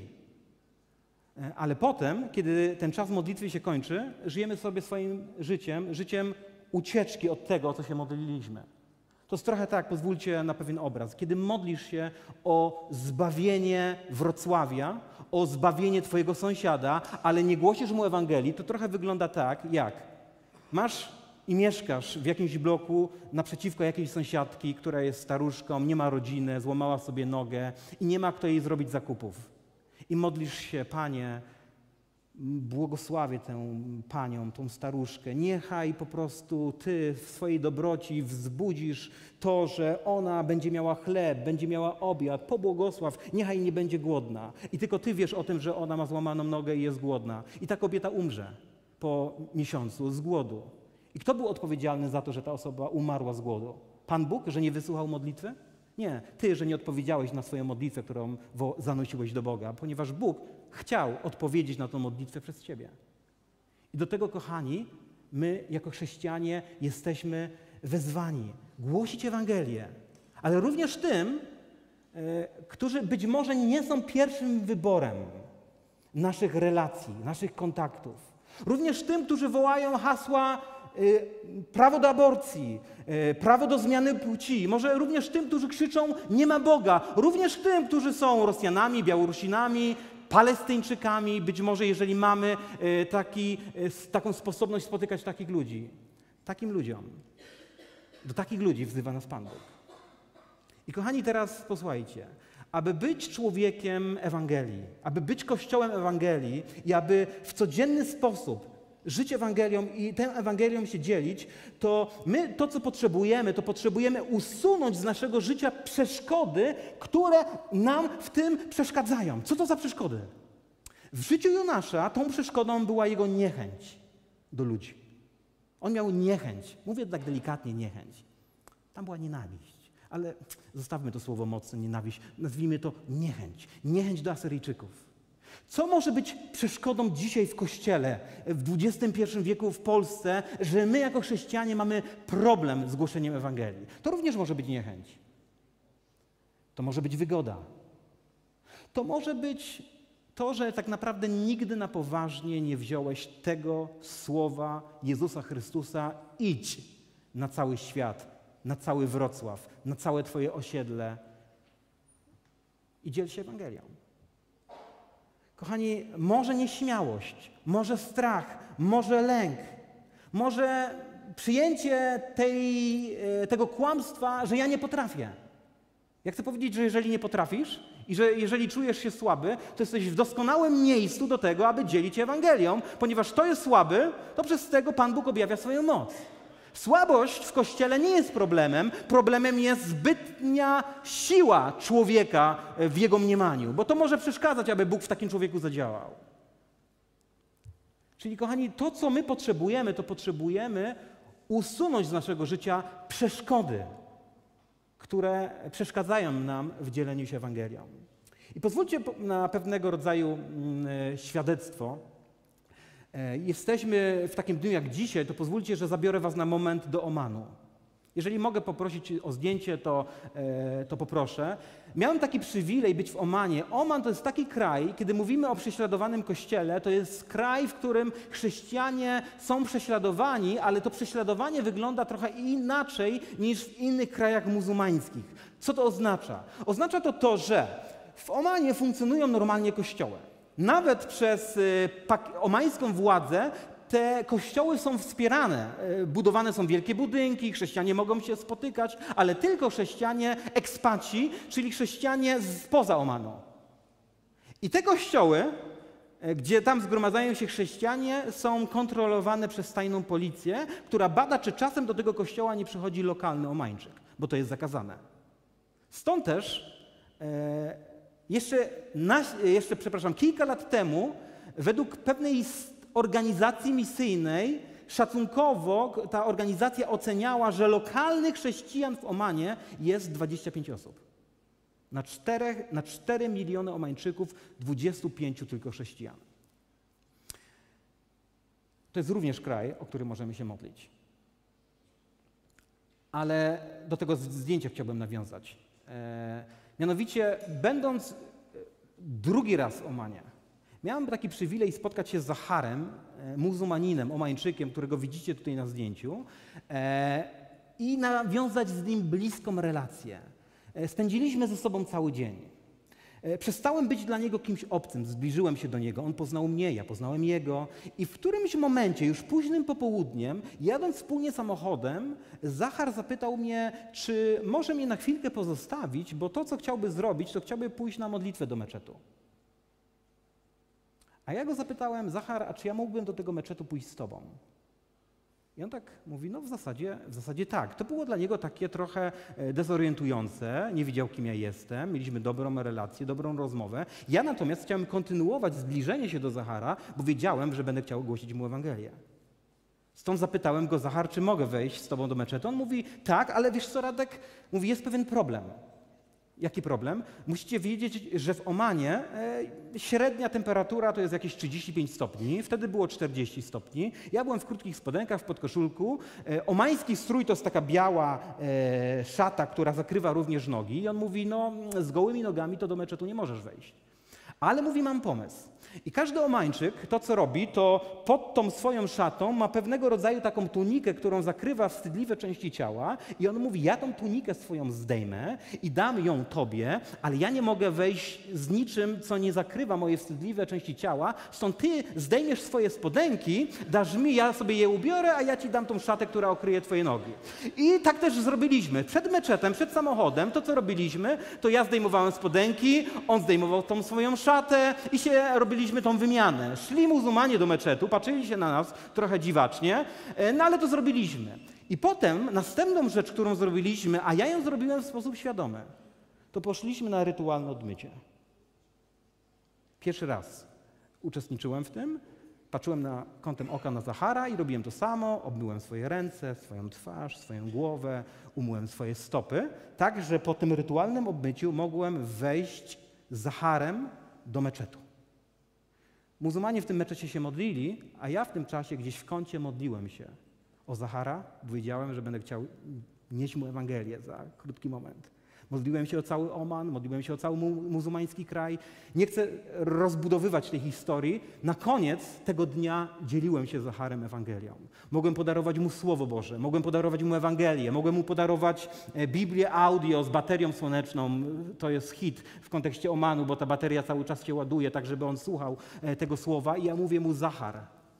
ale potem, kiedy ten czas modlitwy się kończy, żyjemy sobie swoim życiem, życiem ucieczki od tego, o co się modliliśmy. To jest trochę tak, pozwólcie na pewien obraz. Kiedy modlisz się o zbawienie Wrocławia, o zbawienie twojego sąsiada, ale nie głosisz mu Ewangelii, to trochę wygląda tak, jak masz i mieszkasz w jakimś bloku naprzeciwko jakiejś sąsiadki, która jest staruszką, nie ma rodziny, złamała sobie nogę i nie ma kto jej zrobić zakupów. I modlisz się, Panie, błogosławię tę panią, tą staruszkę. Niechaj po prostu Ty w swojej dobroci wzbudzisz to, że ona będzie miała chleb, będzie miała obiad, pobłogosław, niechaj nie będzie głodna. I tylko Ty wiesz o tym, że ona ma złamaną nogę i jest głodna. I ta kobieta umrze po miesiącu z głodu. I kto był odpowiedzialny za to, że ta osoba umarła z głodu? Pan Bóg, że nie wysłuchał modlitwy? Nie, Ty, że nie odpowiedziałeś na swoją modlitwę, którą zanosiłeś do Boga, ponieważ Bóg chciał odpowiedzieć na tę modlitwę przez Ciebie. I do tego, kochani, my jako chrześcijanie jesteśmy wezwani głosić Ewangelię, ale również tym, e, którzy być może nie są pierwszym wyborem naszych relacji, naszych kontaktów. Również tym, którzy wołają hasła prawo do aborcji, prawo do zmiany płci, może również tym, którzy krzyczą nie ma Boga, również tym, którzy są Rosjanami, Białorusinami, Palestyńczykami, być może jeżeli mamy taki, taką sposobność spotykać takich ludzi. Takim ludziom, do takich ludzi wzywa nas Pan Bóg. I kochani, teraz posłuchajcie, aby być człowiekiem Ewangelii, aby być Kościołem Ewangelii i aby w codzienny sposób żyć Ewangelią i tę Ewangelią się dzielić, to my to, co potrzebujemy, to potrzebujemy usunąć z naszego życia przeszkody, które nam w tym przeszkadzają. Co to za przeszkody? W życiu Jonasza tą przeszkodą była jego niechęć do ludzi. On miał niechęć. Mówię tak delikatnie niechęć. Tam była nienawiść. Ale zostawmy to słowo mocne, nienawiść. Nazwijmy to niechęć. Niechęć do Asyryjczyków. Co może być przeszkodą dzisiaj w Kościele, w dwudziestym pierwszym wieku w Polsce, że my jako chrześcijanie mamy problem z głoszeniem Ewangelii? To również może być niechęć. To może być wygoda. To może być to, że tak naprawdę nigdy na poważnie nie wziąłeś tego słowa Jezusa Chrystusa idź na cały świat, na cały Wrocław, na całe Twoje osiedle i dziel się Ewangelią. Kochani, może nieśmiałość, może strach, może lęk, może przyjęcie tej, tego kłamstwa, że ja nie potrafię. Ja chcę powiedzieć, że jeżeli nie potrafisz I że jeżeli czujesz się słaby, to jesteś w doskonałym miejscu do tego, aby dzielić Ewangelią, ponieważ kto jest słaby, to przez tego Pan Bóg objawia swoją moc. Słabość w Kościele nie jest problemem, problemem jest zbytnia siła człowieka w jego mniemaniu, bo to może przeszkadzać, aby Bóg w takim człowieku zadziałał. Czyli kochani, to co my potrzebujemy, to potrzebujemy usunąć z naszego życia przeszkody, które przeszkadzają nam w dzieleniu się Ewangelią. I pozwólcie na pewnego rodzaju świadectwo. Jesteśmy w takim dniu jak dzisiaj, to pozwólcie, że zabiorę was na moment do Omanu. Jeżeli mogę poprosić o zdjęcie, to, to poproszę. Miałem taki przywilej być w Omanie. Oman to jest taki kraj, kiedy mówimy o prześladowanym Kościele, to jest kraj, w którym chrześcijanie są prześladowani, ale to prześladowanie wygląda trochę inaczej niż w innych krajach muzułmańskich. Co to oznacza? Oznacza to to, że w Omanie funkcjonują normalnie kościoły. Nawet przez omańską władzę te kościoły są wspierane. Budowane są wielkie budynki, chrześcijanie mogą się spotykać, ale tylko chrześcijanie ekspaci, czyli chrześcijanie spoza Omanu. I te kościoły, gdzie tam zgromadzają się chrześcijanie, są kontrolowane przez tajną policję, która bada, czy czasem do tego kościoła nie przychodzi lokalny Omańczyk, bo to jest zakazane. Stąd też e, jeszcze, na, jeszcze, przepraszam, kilka lat temu według pewnej organizacji misyjnej szacunkowo ta organizacja oceniała, że lokalnych chrześcijan w Omanie jest dwadzieścia pięć osób. Na, czterech, na cztery miliony Omańczyków, dwudziestu pięciu tylko chrześcijan. To jest również kraj, o który możemy się modlić. Ale do tego zdjęcia chciałbym nawiązać. E, mianowicie, będąc drugi raz w Omanie, miałem taki przywilej spotkać się z Zaharem, e, muzułmaninem, Omańczykiem, którego widzicie tutaj na zdjęciu, e, i nawiązać z nim bliską relację. E, spędziliśmy ze sobą cały dzień. E, przestałem być dla niego kimś obcym, zbliżyłem się do niego, on poznał mnie, ja poznałem jego i w którymś momencie, już późnym popołudniem, jadąc wspólnie samochodem, Zachar zapytał mnie, czy może mnie na chwilkę pozostawić, bo to, co chciałby zrobić, to chciałby pójść na modlitwę do meczetu. A ja go zapytałem, Zachar, a czy ja mógłbym do tego meczetu pójść z tobą? I on tak mówi, no w zasadzie, w zasadzie tak. To było dla niego takie trochę dezorientujące, nie wiedział, kim ja jestem, mieliśmy dobrą relację, dobrą rozmowę. Ja natomiast chciałem kontynuować zbliżenie się do Zachara, bo wiedziałem, że będę chciał głosić mu Ewangelię. Stąd zapytałem go, Zachar, czy mogę wejść z tobą do meczetu? On mówi, tak, ale wiesz co, Radek? Mówi, jest pewien problem. Jaki problem? Musicie wiedzieć, że w Omanie e, średnia temperatura to jest jakieś trzydzieści pięć stopni, wtedy było czterdzieści stopni. Ja byłem w krótkich spodenkach, w podkoszulku. E, omański strój to jest taka biała e, szata, która zakrywa również nogi. I on mówi, no z gołymi nogami to do meczetu nie możesz wejść. Ale mówi, mam pomysł. I każdy Omańczyk to, co robi, to pod tą swoją szatą ma pewnego rodzaju taką tunikę, którą zakrywa wstydliwe części ciała i on mówi, ja tą tunikę swoją zdejmę i dam ją tobie, ale ja nie mogę wejść z niczym, co nie zakrywa moje wstydliwe części ciała, stąd ty zdejmiesz swoje spodenki, dasz mi, ja sobie je ubiorę, a ja ci dam tą szatę, która okryje twoje nogi. I tak też zrobiliśmy. Przed meczetem, przed samochodem, to co robiliśmy, to ja zdejmowałem spodenki, on zdejmował tą swoją szatę i się robiliśmy tą wymianę. Szli muzułmanie do meczetu, patrzyli się na nas trochę dziwacznie, no ale to zrobiliśmy. I potem następną rzecz, którą zrobiliśmy, a ja ją zrobiłem w sposób świadomy, to poszliśmy na rytualne odmycie. Pierwszy raz uczestniczyłem w tym, patrzyłem na kątem oka na Zachara i robiłem to samo, obmyłem swoje ręce, swoją twarz, swoją głowę, umyłem swoje stopy, tak, że po tym rytualnym obmyciu mogłem wejść z Zacharem do meczetu. Muzułmanie w tym meczecie się modlili, a ja w tym czasie gdzieś w kącie modliłem się o Zachara, bo wiedziałem, że będę chciał nieść mu Ewangelię za krótki moment. Modliłem się o cały Oman, modliłem się o cały mu muzułmański kraj. Nie chcę rozbudowywać tej historii. Na koniec tego dnia dzieliłem się z Zacharem Ewangelią. Mogłem podarować mu Słowo Boże, mogłem podarować mu Ewangelię, mogłem mu podarować Biblię audio z baterią słoneczną. To jest hit w kontekście Omanu, bo ta bateria cały czas się ładuje, tak żeby on słuchał tego słowa. I ja mówię mu, Zachar,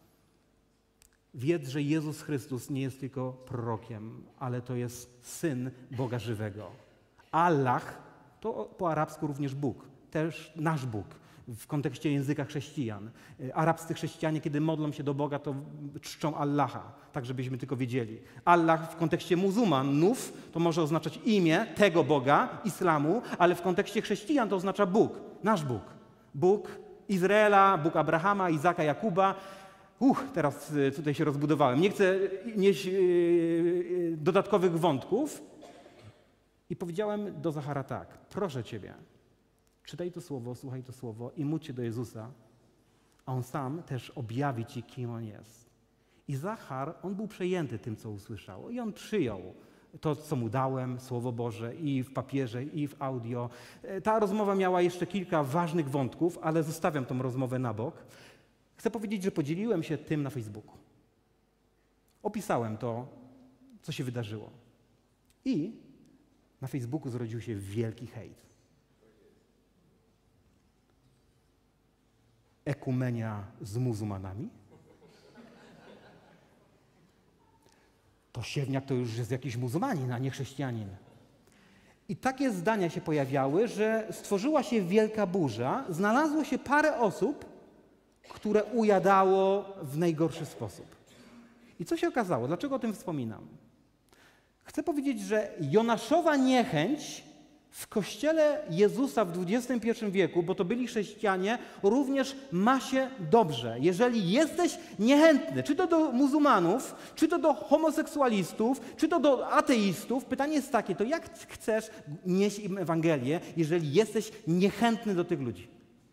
wiedz, że Jezus Chrystus nie jest tylko prorokiem, ale to jest Syn Boga żywego. Allah to po arabsku również Bóg, też nasz Bóg w kontekście języka chrześcijan. Arabscy chrześcijanie, kiedy modlą się do Boga, to czczą Allaha, tak żebyśmy tylko wiedzieli. Allah w kontekście muzułmanów to może oznaczać imię tego Boga, islamu, ale w kontekście chrześcijan to oznacza Bóg, nasz Bóg. Bóg Izraela, Bóg Abrahama, Izaka, Jakuba. Uch, teraz tutaj się rozbudowałem. Nie chcę nieść yy, dodatkowych wątków. I powiedziałem do Zachara tak, proszę Ciebie, czytaj to słowo, słuchaj to słowo i módl się do Jezusa, a On sam też objawi Ci, kim On jest. I Zachar, on był przejęty tym, co usłyszał i on przyjął to, co mu dałem, Słowo Boże i w papierze, i w audio. Ta rozmowa miała jeszcze kilka ważnych wątków, ale zostawiam tą rozmowę na bok. Chcę powiedzieć, że podzieliłem się tym na Facebooku. Opisałem to, co się wydarzyło. I na Facebooku zrodził się wielki hejt. Ekumenia z muzułmanami? To Siewniak to już jest jakiś muzułmanin, a nie chrześcijanin. I takie zdania się pojawiały, że stworzyła się wielka burza, znalazło się parę osób, które ujadało w najgorszy sposób. I co się okazało? Dlaczego o tym wspominam? Chcę powiedzieć, że Jonaszowa niechęć w Kościele Jezusa w dwudziestym pierwszym wieku, bo to byli chrześcijanie, również ma się dobrze. Jeżeli jesteś niechętny, czy to do muzułmanów, czy to do homoseksualistów, czy to do ateistów, pytanie jest takie, to jak chcesz nieść im Ewangelię, jeżeli jesteś niechętny do tych ludzi?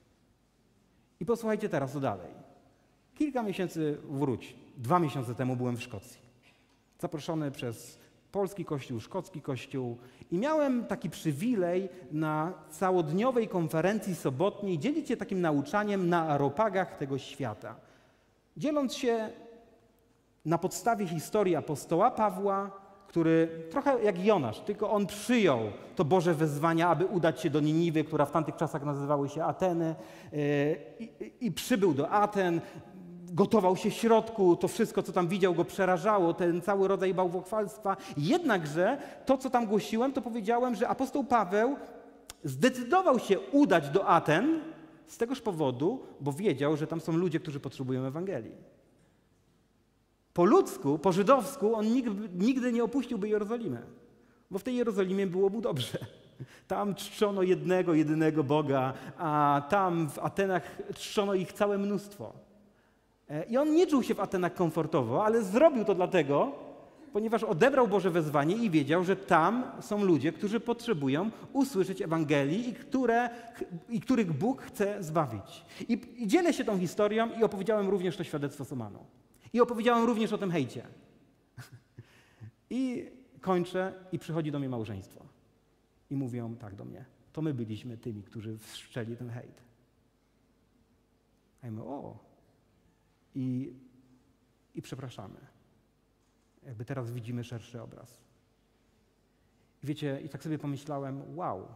I posłuchajcie teraz, co dalej. Kilka miesięcy wróć, dwa miesiące temu byłem w Szkocji. Zaproszony przez polski kościół, szkocki kościół i miałem taki przywilej na całodniowej konferencji sobotniej dzielić się takim nauczaniem na aropagach tego świata. Dzieląc się na podstawie historii apostoła Pawła, który trochę jak Jonasz, tylko on przyjął to Boże wezwanie, aby udać się do Niniwy, która w tamtych czasach nazywały się Ateny i, i, i przybył do Aten. Gotował się w środku, to wszystko, co tam widział, go przerażało, ten cały rodzaj bałwochwalstwa. Jednakże to, co tam głosiłem, to powiedziałem, że apostoł Paweł zdecydował się udać do Aten z tegoż powodu, bo wiedział, że tam są ludzie, którzy potrzebują Ewangelii. Po ludzku, po żydowsku on nigdy, nigdy nie opuściłby Jerozolimy, bo w tej Jerozolimie było mu dobrze. Tam czczono jednego, jedynego Boga, a tam w Atenach czczono ich całe mnóstwo. I on nie czuł się w Atenach komfortowo, ale zrobił to dlatego, ponieważ odebrał Boże wezwanie i wiedział, że tam są ludzie, którzy potrzebują usłyszeć Ewangelii i, które, i których Bóg chce zbawić. I, I dzielę się tą historią i opowiedziałem również to świadectwo Somanu. I opowiedziałem również o tym hejcie. I kończę i przychodzi do mnie małżeństwo. I mówią tak do mnie, to my byliśmy tymi, którzy wszczęli ten hejt. A ja mówię, o... I, I przepraszamy. Jakby teraz widzimy szerszy obraz. I wiecie, i tak sobie pomyślałem, wow.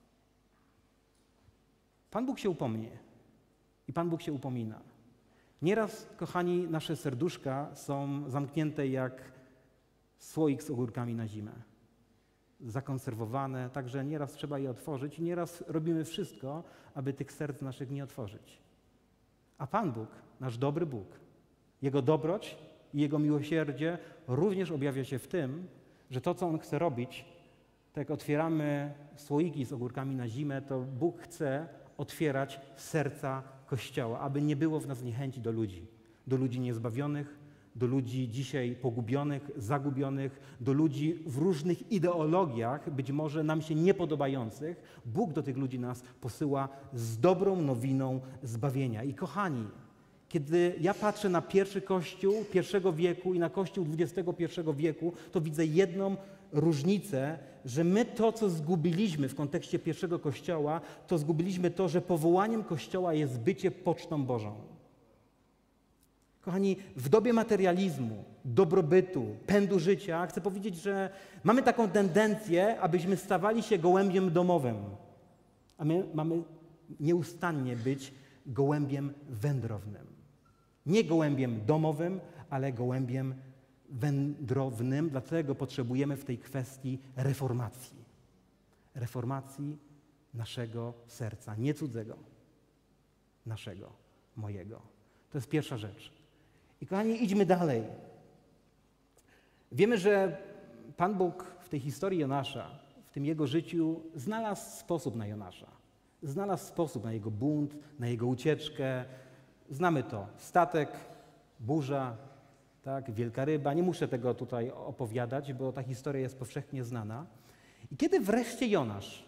Pan Bóg się upomnie. I Pan Bóg się upomina. Nieraz, kochani, nasze serduszka są zamknięte jak słoik z ogórkami na zimę. Zakonserwowane, także nieraz trzeba je otworzyć i nieraz robimy wszystko, aby tych serc naszych nie otworzyć. A Pan Bóg, nasz dobry Bóg, Jego dobroć i Jego miłosierdzie również objawia się w tym, że to, co On chce robić, tak jak otwieramy słoiki z ogórkami na zimę, to Bóg chce otwierać serca Kościoła, aby nie było w nas niechęci do ludzi, do ludzi niezbawionych, do ludzi dzisiaj pogubionych, zagubionych, do ludzi w różnych ideologiach, być może nam się niepodobających. Bóg do tych ludzi nas posyła z dobrą nowiną zbawienia. I kochani, kiedy ja patrzę na pierwszy Kościół pierwszego wieku i na Kościół dwudziestego pierwszego wieku, to widzę jedną różnicę, że my to, co zgubiliśmy w kontekście pierwszego Kościoła, to zgubiliśmy to, że powołaniem Kościoła jest bycie pocztą Bożą. Kochani, w dobie materializmu, dobrobytu, pędu życia, chcę powiedzieć, że mamy taką tendencję, abyśmy stawali się gołębiem domowym, a my mamy nieustannie być gołębiem wędrownym. Nie gołębiem domowym, ale gołębiem wędrownym, dlatego potrzebujemy w tej kwestii reformacji. Reformacji naszego serca, nie cudzego, naszego, mojego. To jest pierwsza rzecz. I kochani, idźmy dalej. Wiemy, że Pan Bóg w tej historii Jonasza, w tym jego życiu znalazł sposób na Jonasza. Znalazł sposób na jego bunt, na jego ucieczkę. Znamy to. Statek, burza, tak, wielka ryba. Nie muszę tego tutaj opowiadać, bo ta historia jest powszechnie znana. I kiedy wreszcie Jonasz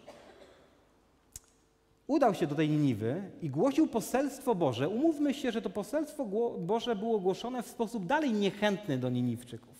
udał się do tej Niniwy i głosił poselstwo Boże, umówmy się, że to poselstwo Boże było głoszone w sposób dalej niechętny do Niniwczyków.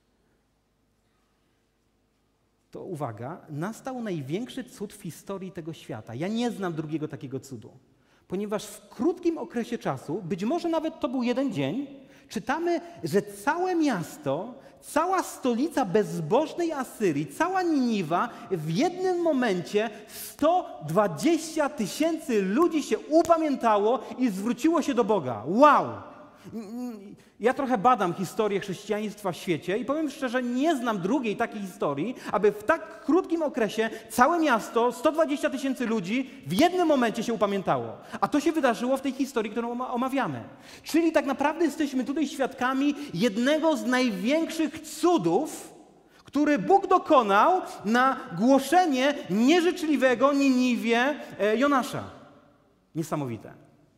To uwaga, nastał największy cud w historii tego świata. Ja nie znam drugiego takiego cudu, ponieważ w krótkim okresie czasu, być może nawet to był jeden dzień, czytamy, że całe miasto, cała stolica bezbożnej Asyrii, cała Niniwa w jednym momencie sto dwadzieścia tysięcy ludzi się upamiętało i zwróciło się do Boga. Wow! Ja trochę badam historię chrześcijaństwa w świecie i powiem szczerze, nie znam drugiej takiej historii, aby w tak krótkim okresie całe miasto, sto dwadzieścia tysięcy ludzi w jednym momencie się upamiętało. A to się wydarzyło w tej historii, którą omawiamy. Czyli tak naprawdę jesteśmy tutaj świadkami jednego z największych cudów, który Bóg dokonał na głoszenie nieżyczliwego Niniwie Jonasza. Niesamowite.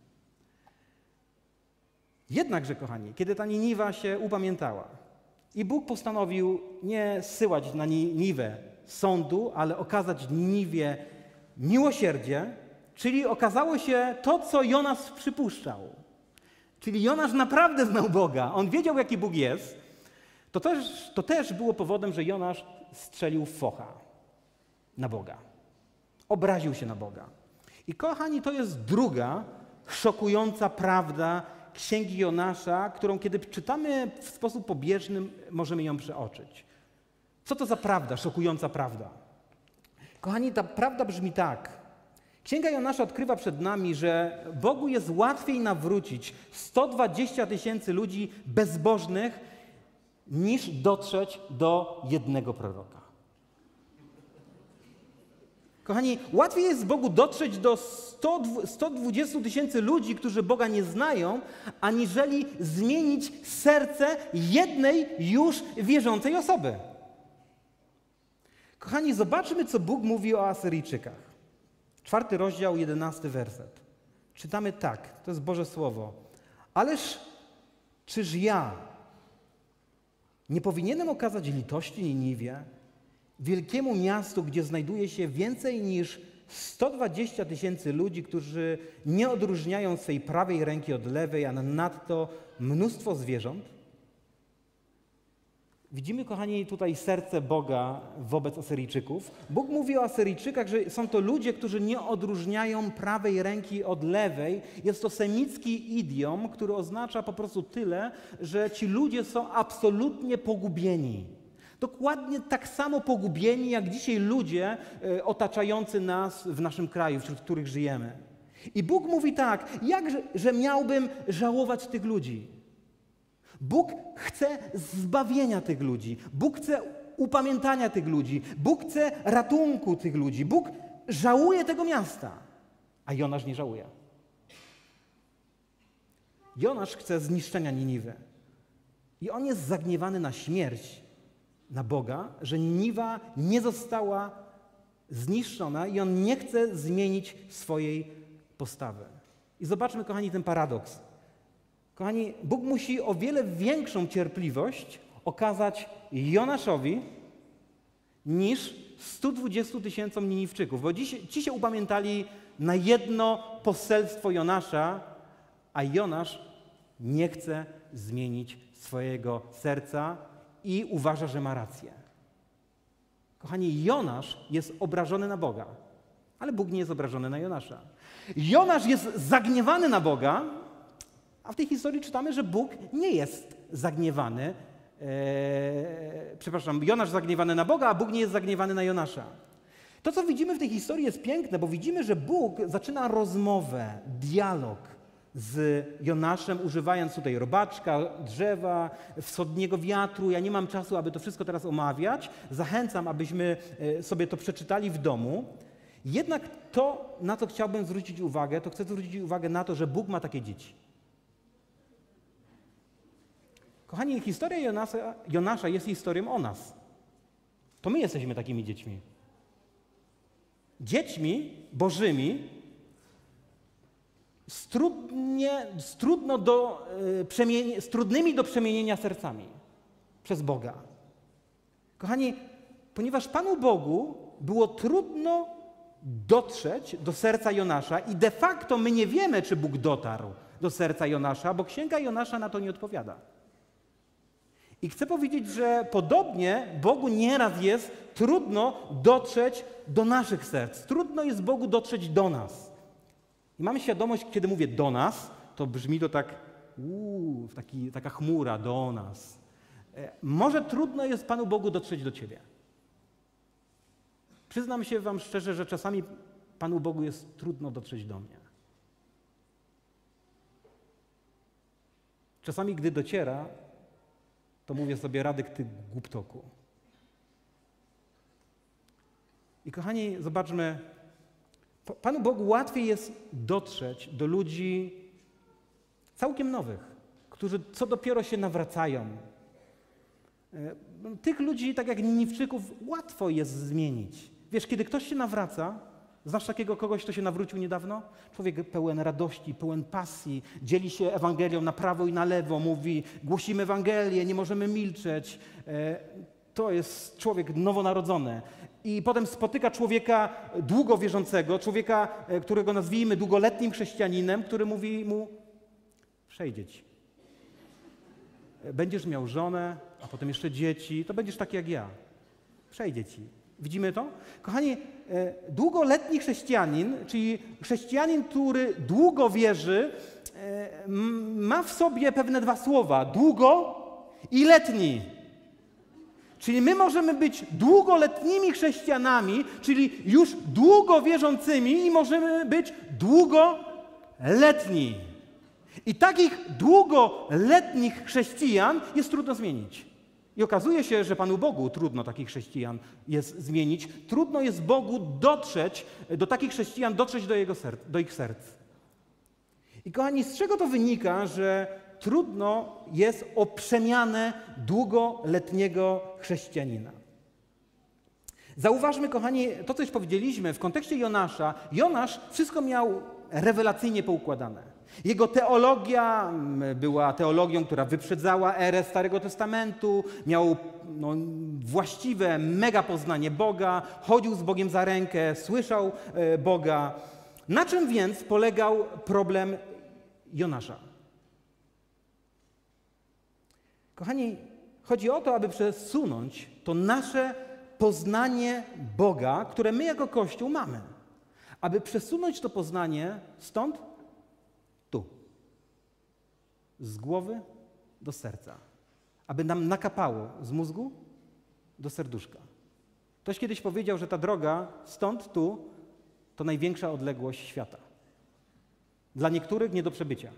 Jednakże, kochani, kiedy ta Niniwa się upamiętała i Bóg postanowił nie zsyłać na Niniwę sądu, ale okazać Niniwie miłosierdzie, czyli okazało się to, co Jonasz przypuszczał. Czyli Jonasz naprawdę znał Boga, on wiedział, jaki Bóg jest. To też, to też było powodem, że Jonasz strzelił w focha na Boga. Obraził się na Boga. I kochani, to jest druga szokująca prawda Księgi Jonasza, którą kiedy czytamy w sposób pobieżny, możemy ją przeoczyć. Co to za prawda, szokująca prawda? Kochani, ta prawda brzmi tak. Księga Jonasza odkrywa przed nami, że Bogu jest łatwiej nawrócić sto dwadzieścia tysięcy ludzi bezbożnych, niż dotrzeć do jednego proroka. Kochani, łatwiej jest Bogu dotrzeć do sto dwadzieścia tysięcy ludzi, którzy Boga nie znają, aniżeli zmienić serce jednej już wierzącej osoby. Kochani, zobaczmy, co Bóg mówi o Asyryjczykach. Czwarty rozdział, jedenasty werset. Czytamy tak, to jest Boże Słowo. Ależ czyż ja nie powinienem okazać litości Niniwie, wielkiemu miastu, gdzie znajduje się więcej niż sto dwadzieścia tysięcy ludzi, którzy nie odróżniają swej prawej ręki od lewej, a nadto mnóstwo zwierząt? Widzimy, kochani, tutaj serce Boga wobec Asyryjczyków. Bóg mówi o Asyryjczykach, że są to ludzie, którzy nie odróżniają prawej ręki od lewej. Jest to semicki idiom, który oznacza po prostu tyle, że ci ludzie są absolutnie pogubieni. Dokładnie tak samo pogubieni, jak dzisiaj ludzie y, otaczający nas w naszym kraju, wśród których żyjemy. I Bóg mówi tak, jak, że, że miałbym żałować tych ludzi? Bóg chce zbawienia tych ludzi. Bóg chce upamiętania tych ludzi. Bóg chce ratunku tych ludzi. Bóg żałuje tego miasta, a Jonasz nie żałuje. Jonasz chce zniszczenia Niniwy. I on jest zagniewany na śmierć, na Boga, że Niniwa nie została zniszczona i on nie chce zmienić swojej postawy. I zobaczmy, kochani, ten paradoks. Kochani, Bóg musi o wiele większą cierpliwość okazać Jonaszowi niż stu dwudziestu tysięcom Niniwczyków, bo dziś, ci się upamiętali na jedno poselstwo Jonasza, a Jonasz nie chce zmienić swojego serca i uważa, że ma rację. Kochani, Jonasz jest obrażony na Boga, ale Bóg nie jest obrażony na Jonasza. Jonasz jest zagniewany na Boga, a w tej historii czytamy, że Bóg nie jest zagniewany. Eee, przepraszam, Jonasz zagniewany na Boga, a Bóg nie jest zagniewany na Jonasza. To, co widzimy w tej historii, jest piękne, bo widzimy, że Bóg zaczyna rozmowę, dialog z Jonaszem, używając tutaj robaczka, drzewa, wschodniego wiatru. Ja nie mam czasu, aby to wszystko teraz omawiać. Zachęcam, abyśmy sobie to przeczytali w domu. Jednak to, na co chciałbym zwrócić uwagę, to chcę zwrócić uwagę na to, że Bóg ma takie dzieci. Kochani, historia Jonasa, Jonasza jest historią o nas. To my jesteśmy takimi dziećmi. Dziećmi bożymi z, trudnie, z, trudno do, y, przemien- z trudnymi do przemienienia sercami przez Boga. Kochani, ponieważ Panu Bogu było trudno dotrzeć do serca Jonasza i de facto my nie wiemy, czy Bóg dotarł do serca Jonasza, bo Księga Jonasza na to nie odpowiada. I chcę powiedzieć, że podobnie Bogu nieraz jest trudno dotrzeć do naszych serc. Trudno jest Bogu dotrzeć do nas. I mamy świadomość, kiedy mówię do nas, to brzmi to tak, uuu, taki, taka chmura do nas. E, może trudno jest Panu Bogu dotrzeć do ciebie. Przyznam się wam szczerze, że czasami Panu Bogu jest trudno dotrzeć do mnie. Czasami, gdy dociera, to mówię sobie, Radek, ty głuptoku. I kochani, zobaczmy, Panu Bogu łatwiej jest dotrzeć do ludzi całkiem nowych, którzy co dopiero się nawracają. Tych ludzi, tak jak Niniwczyków, łatwo jest zmienić. Wiesz, kiedy ktoś się nawraca, znasz takiego kogoś, kto się nawrócił niedawno? Człowiek pełen radości, pełen pasji, dzieli się Ewangelią na prawo i na lewo, mówi, głosimy Ewangelię, nie możemy milczeć. To jest człowiek nowonarodzony. I potem spotyka człowieka długo wierzącego, człowieka, którego nazwijmy długoletnim chrześcijaninem, który mówi mu, przejdzie ci. Będziesz miał żonę, a potem jeszcze dzieci, to będziesz taki jak ja. Przejdzie ci. Widzimy to? Kochani, długoletni chrześcijanin, czyli chrześcijanin, który długo wierzy, ma w sobie pewne dwa słowa. Długo i letni. Czyli my możemy być długoletnimi chrześcijanami, czyli już długo wierzącymi i możemy być długoletni. I takich długoletnich chrześcijan jest trudno zmienić. I okazuje się, że Panu Bogu trudno takich chrześcijan jest zmienić. Trudno jest Bogu dotrzeć, do takich chrześcijan dotrzeć do, jego serc, do ich serc. I kochani, z czego to wynika, że trudno jest o przemianę długoletniego chrześcijanina? Zauważmy, kochani, to, co już powiedzieliśmy w kontekście Jonasza. Jonasz wszystko miał rewelacyjnie poukładane. Jego teologia była teologią, która wyprzedzała erę Starego Testamentu, miał no, właściwe mega poznanie Boga, chodził z Bogiem za rękę, słyszał e, Boga. Na czym więc polegał problem Jonasza? Kochani, chodzi o to, aby przesunąć to nasze poznanie Boga, które my jako Kościół mamy. Aby przesunąć to poznanie stąd, tu. Z głowy do serca. Aby nam nakapało z mózgu do serduszka. Ktoś kiedyś powiedział, że ta droga stąd, tu, to największa odległość świata. Dla niektórych nie do przebycia.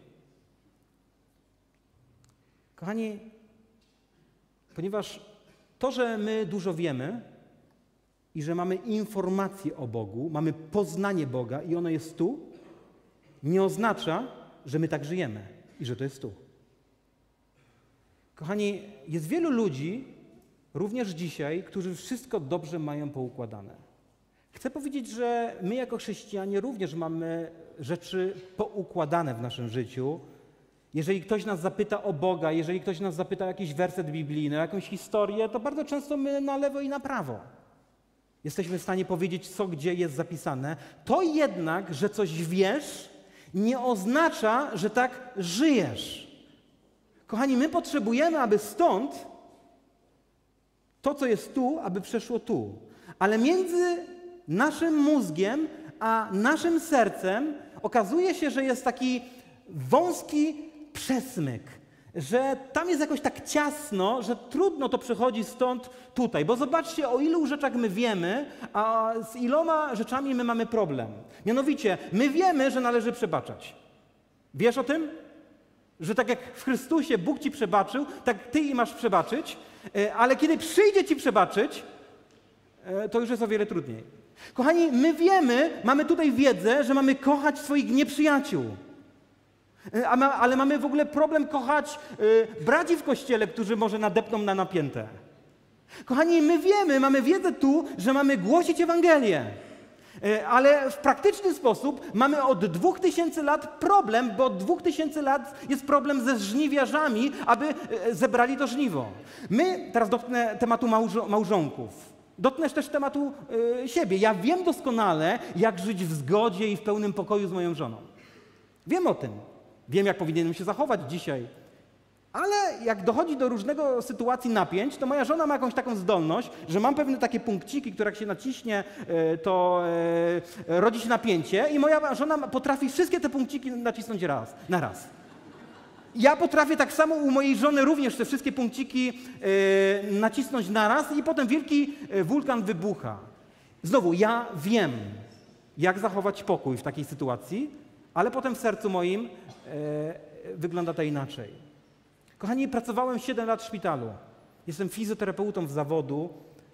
Kochani, ponieważ to, że my dużo wiemy i że mamy informacje o Bogu, mamy poznanie Boga i ono jest tu, nie oznacza, że my tak żyjemy i że to jest tu. Kochani, jest wielu ludzi, również dzisiaj, którzy wszystko dobrze mają poukładane. Chcę powiedzieć, że my jako chrześcijanie również mamy rzeczy poukładane w naszym życiu. Jeżeli ktoś nas zapyta o Boga, jeżeli ktoś nas zapyta o jakiś werset biblijny, o jakąś historię, to bardzo często my na lewo i na prawo jesteśmy w stanie powiedzieć, co gdzie jest zapisane. To jednak, że coś wiesz, nie oznacza, że tak żyjesz. Kochani, my potrzebujemy, aby stąd to, co jest tu, aby przeszło tu. Ale między naszym mózgiem a naszym sercem okazuje się, że jest taki wąski przesmyk, że tam jest jakoś tak ciasno, że trudno to przechodzi stąd tutaj. Bo zobaczcie, o ilu rzeczach my wiemy, a z iloma rzeczami my mamy problem. Mianowicie, my wiemy, że należy przebaczać. Wiesz o tym? Że tak jak w Chrystusie Bóg ci przebaczył, tak ty i masz przebaczyć, ale kiedy przyjdzie ci przebaczyć, to już jest o wiele trudniej. Kochani, my wiemy, mamy tutaj wiedzę, że mamy kochać swoich nieprzyjaciół. A ma, ale mamy w ogóle problem kochać y, braci w Kościele, którzy może nadepną na napięte. Kochani, my wiemy, mamy wiedzę tu, że mamy głosić Ewangelię. Y, ale w praktyczny sposób mamy od dwóch tysięcy lat problem, bo od dwóch tysięcy lat jest problem ze żniwiarzami, aby y, zebrali to żniwo. My, teraz dotknę tematu małżo, małżonków. Dotknę też tematu y, siebie. Ja wiem doskonale, jak żyć w zgodzie i w pełnym pokoju z moją żoną. Wiem o tym. Wiem, jak powinienem się zachować dzisiaj. Ale jak dochodzi do różnego sytuacji napięć, to moja żona ma jakąś taką zdolność, że mam pewne takie punkciki, które jak się naciśnie, to rodzi się napięcie i moja żona potrafi wszystkie te punkciki nacisnąć raz, na raz. Ja potrafię tak samo u mojej żony również te wszystkie punkciki nacisnąć na raz i potem wielki wulkan wybucha. Znowu, ja wiem, jak zachować pokój w takiej sytuacji, ale potem w sercu moim e, wygląda to inaczej. Kochani, pracowałem siedem lat w szpitalu. Jestem fizjoterapeutą z zawodu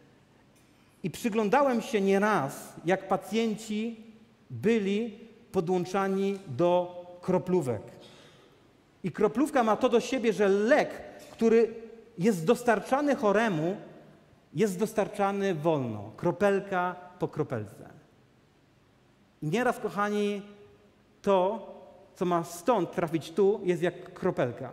i przyglądałem się nieraz, jak pacjenci byli podłączani do kroplówek. I kroplówka ma to do siebie, że lek, który jest dostarczany choremu, jest dostarczany wolno, kropelka po kropelce. I nieraz, kochani, to, co ma stąd trafić tu, jest jak kropelka.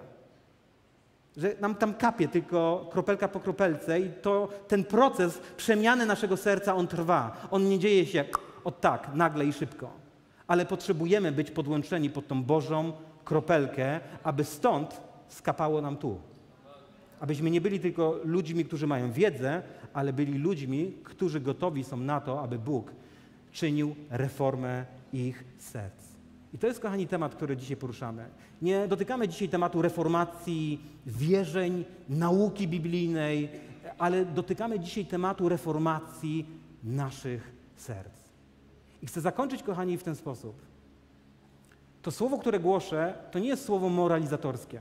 Że nam tam kapie tylko kropelka po kropelce i to, ten proces przemiany naszego serca, on trwa. On nie dzieje się jak od tak, nagle i szybko. Ale potrzebujemy być podłączeni pod tą Bożą kropelkę, aby stąd skapało nam tu. Abyśmy nie byli tylko ludźmi, którzy mają wiedzę, ale byli ludźmi, którzy gotowi są na to, aby Bóg czynił reformę ich serc. I to jest, kochani, temat, który dzisiaj poruszamy. Nie dotykamy dzisiaj tematu reformacji, wierzeń, nauki biblijnej, ale dotykamy dzisiaj tematu reformacji naszych serc. I chcę zakończyć, kochani, w ten sposób. To słowo, które głoszę, to nie jest słowo moralizatorskie.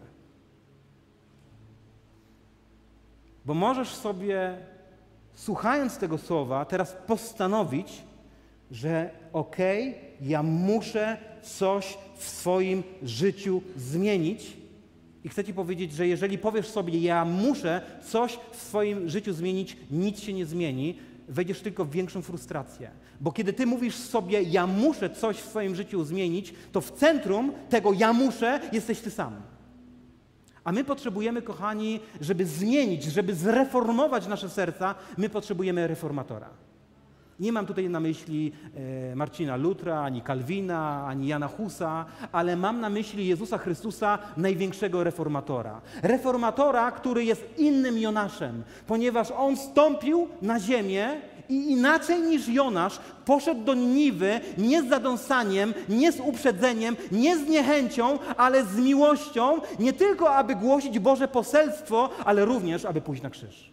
Bo możesz sobie, słuchając tego słowa, teraz postanowić, że okej, okay, ja muszę coś w swoim życiu zmienić. I chcę Ci powiedzieć, że jeżeli powiesz sobie, ja muszę coś w swoim życiu zmienić, nic się nie zmieni, wejdziesz tylko w większą frustrację. Bo kiedy Ty mówisz sobie, ja muszę coś w swoim życiu zmienić, to w centrum tego ja muszę jesteś Ty sam. A my potrzebujemy, kochani, żeby zmienić, żeby zreformować nasze serca, my potrzebujemy reformatora. Nie mam tutaj na myśli e, Marcina Lutra, ani Kalwina, ani Jana Husa, ale mam na myśli Jezusa Chrystusa, największego reformatora. Reformatora, który jest innym Jonaszem, ponieważ on wstąpił na ziemię i inaczej niż Jonasz poszedł do Niniwy nie z zadąsaniem, nie z uprzedzeniem, nie z niechęcią, ale z miłością, nie tylko aby głosić Boże poselstwo, ale również aby pójść na krzyż.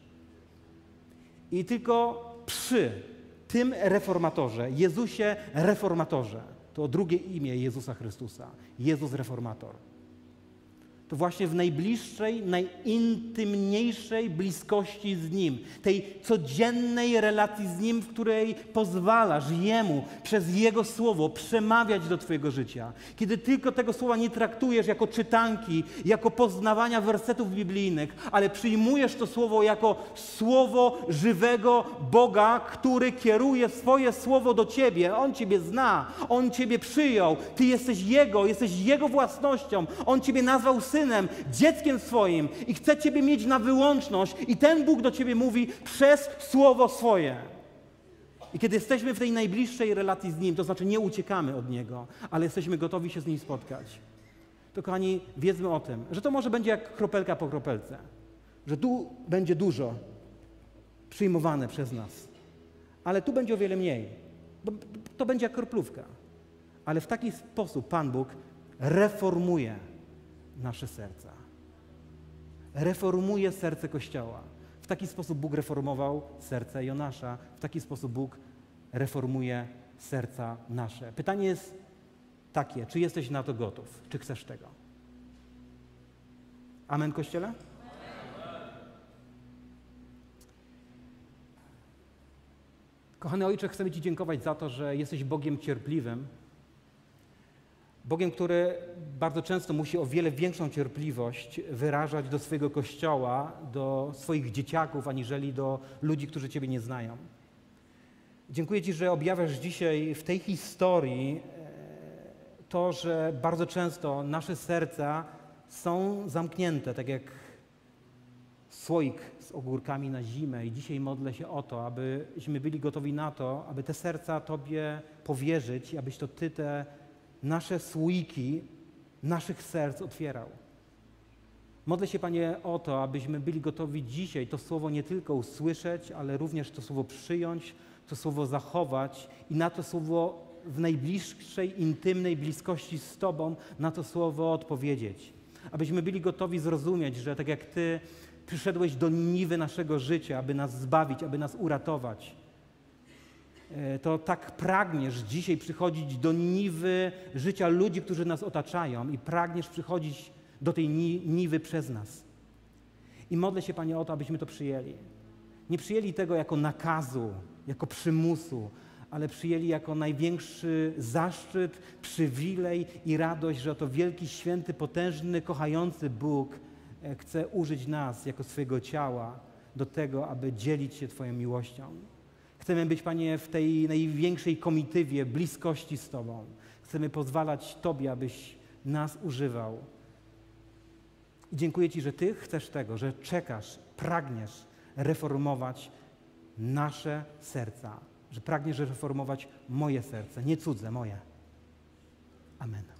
I tylko przy tym reformatorze, Jezusie reformatorze, to drugie imię Jezusa Chrystusa, Jezus reformator. To właśnie w najbliższej, najintymniejszej bliskości z Nim, tej codziennej relacji z Nim, w której pozwalasz Jemu przez Jego Słowo przemawiać do Twojego życia. Kiedy tylko tego Słowa nie traktujesz jako czytanki, jako poznawania wersetów biblijnych, ale przyjmujesz to Słowo jako Słowo żywego Boga, który kieruje swoje Słowo do Ciebie. On Ciebie zna, On Ciebie przyjął, Ty jesteś Jego, jesteś Jego własnością. On Ciebie nazwał synem, dzieckiem swoim i chce Ciebie mieć na wyłączność i ten Bóg do Ciebie mówi przez Słowo swoje. I kiedy jesteśmy w tej najbliższej relacji z Nim, to znaczy nie uciekamy od Niego, ale jesteśmy gotowi się z Nim spotkać, to kochani, wiedzmy o tym, że to może będzie jak kropelka po kropelce, że tu będzie dużo przyjmowane przez nas, ale tu będzie o wiele mniej, bo to będzie jak kroplówka. Ale w taki sposób Pan Bóg reformuje nasze serca. Reformuje serce Kościoła. W taki sposób Bóg reformował serce Jonasza. W taki sposób Bóg reformuje serca nasze. Pytanie jest takie, czy jesteś na to gotów? Czy chcesz tego? Amen, Kościele? Amen. Kochany Ojcze, chcemy Ci dziękować za to, że jesteś Bogiem cierpliwym, Bogiem, który bardzo często musi o wiele większą cierpliwość wyrażać do swojego Kościoła, do swoich dzieciaków, aniżeli do ludzi, którzy Ciebie nie znają. Dziękuję Ci, że objawiasz dzisiaj w tej historii to, że bardzo często nasze serca są zamknięte, tak jak słoik z ogórkami na zimę. I dzisiaj modlę się o to, abyśmy byli gotowi na to, aby te serca Tobie powierzyć i abyś to Ty te nasze słoiki naszych serc otwierał. Modlę się, Panie, o to, abyśmy byli gotowi dzisiaj to słowo nie tylko usłyszeć, ale również to słowo przyjąć, to słowo zachować i na to słowo w najbliższej, intymnej bliskości z Tobą na to słowo odpowiedzieć. Abyśmy byli gotowi zrozumieć, że tak jak Ty przyszedłeś do Niniwy naszego życia, aby nas zbawić, aby nas uratować, to tak pragniesz dzisiaj przychodzić do Niniwy życia ludzi, którzy nas otaczają i pragniesz przychodzić do tej Niwy przez nas. I modlę się, Panie, o to, abyśmy to przyjęli. Nie przyjęli tego jako nakazu, jako przymusu, ale przyjęli jako największy zaszczyt, przywilej i radość, że oto wielki, święty, potężny, kochający Bóg chce użyć nas jako swojego ciała do tego, aby dzielić się Twoją miłością. Chcemy być, Panie, w tej największej komitywie bliskości z Tobą. Chcemy pozwalać Tobie, abyś nas używał. I dziękuję Ci, że Ty chcesz tego, że czekasz, pragniesz reformować nasze serca, że pragniesz reformować moje serce, nie cudze, moje. Amen.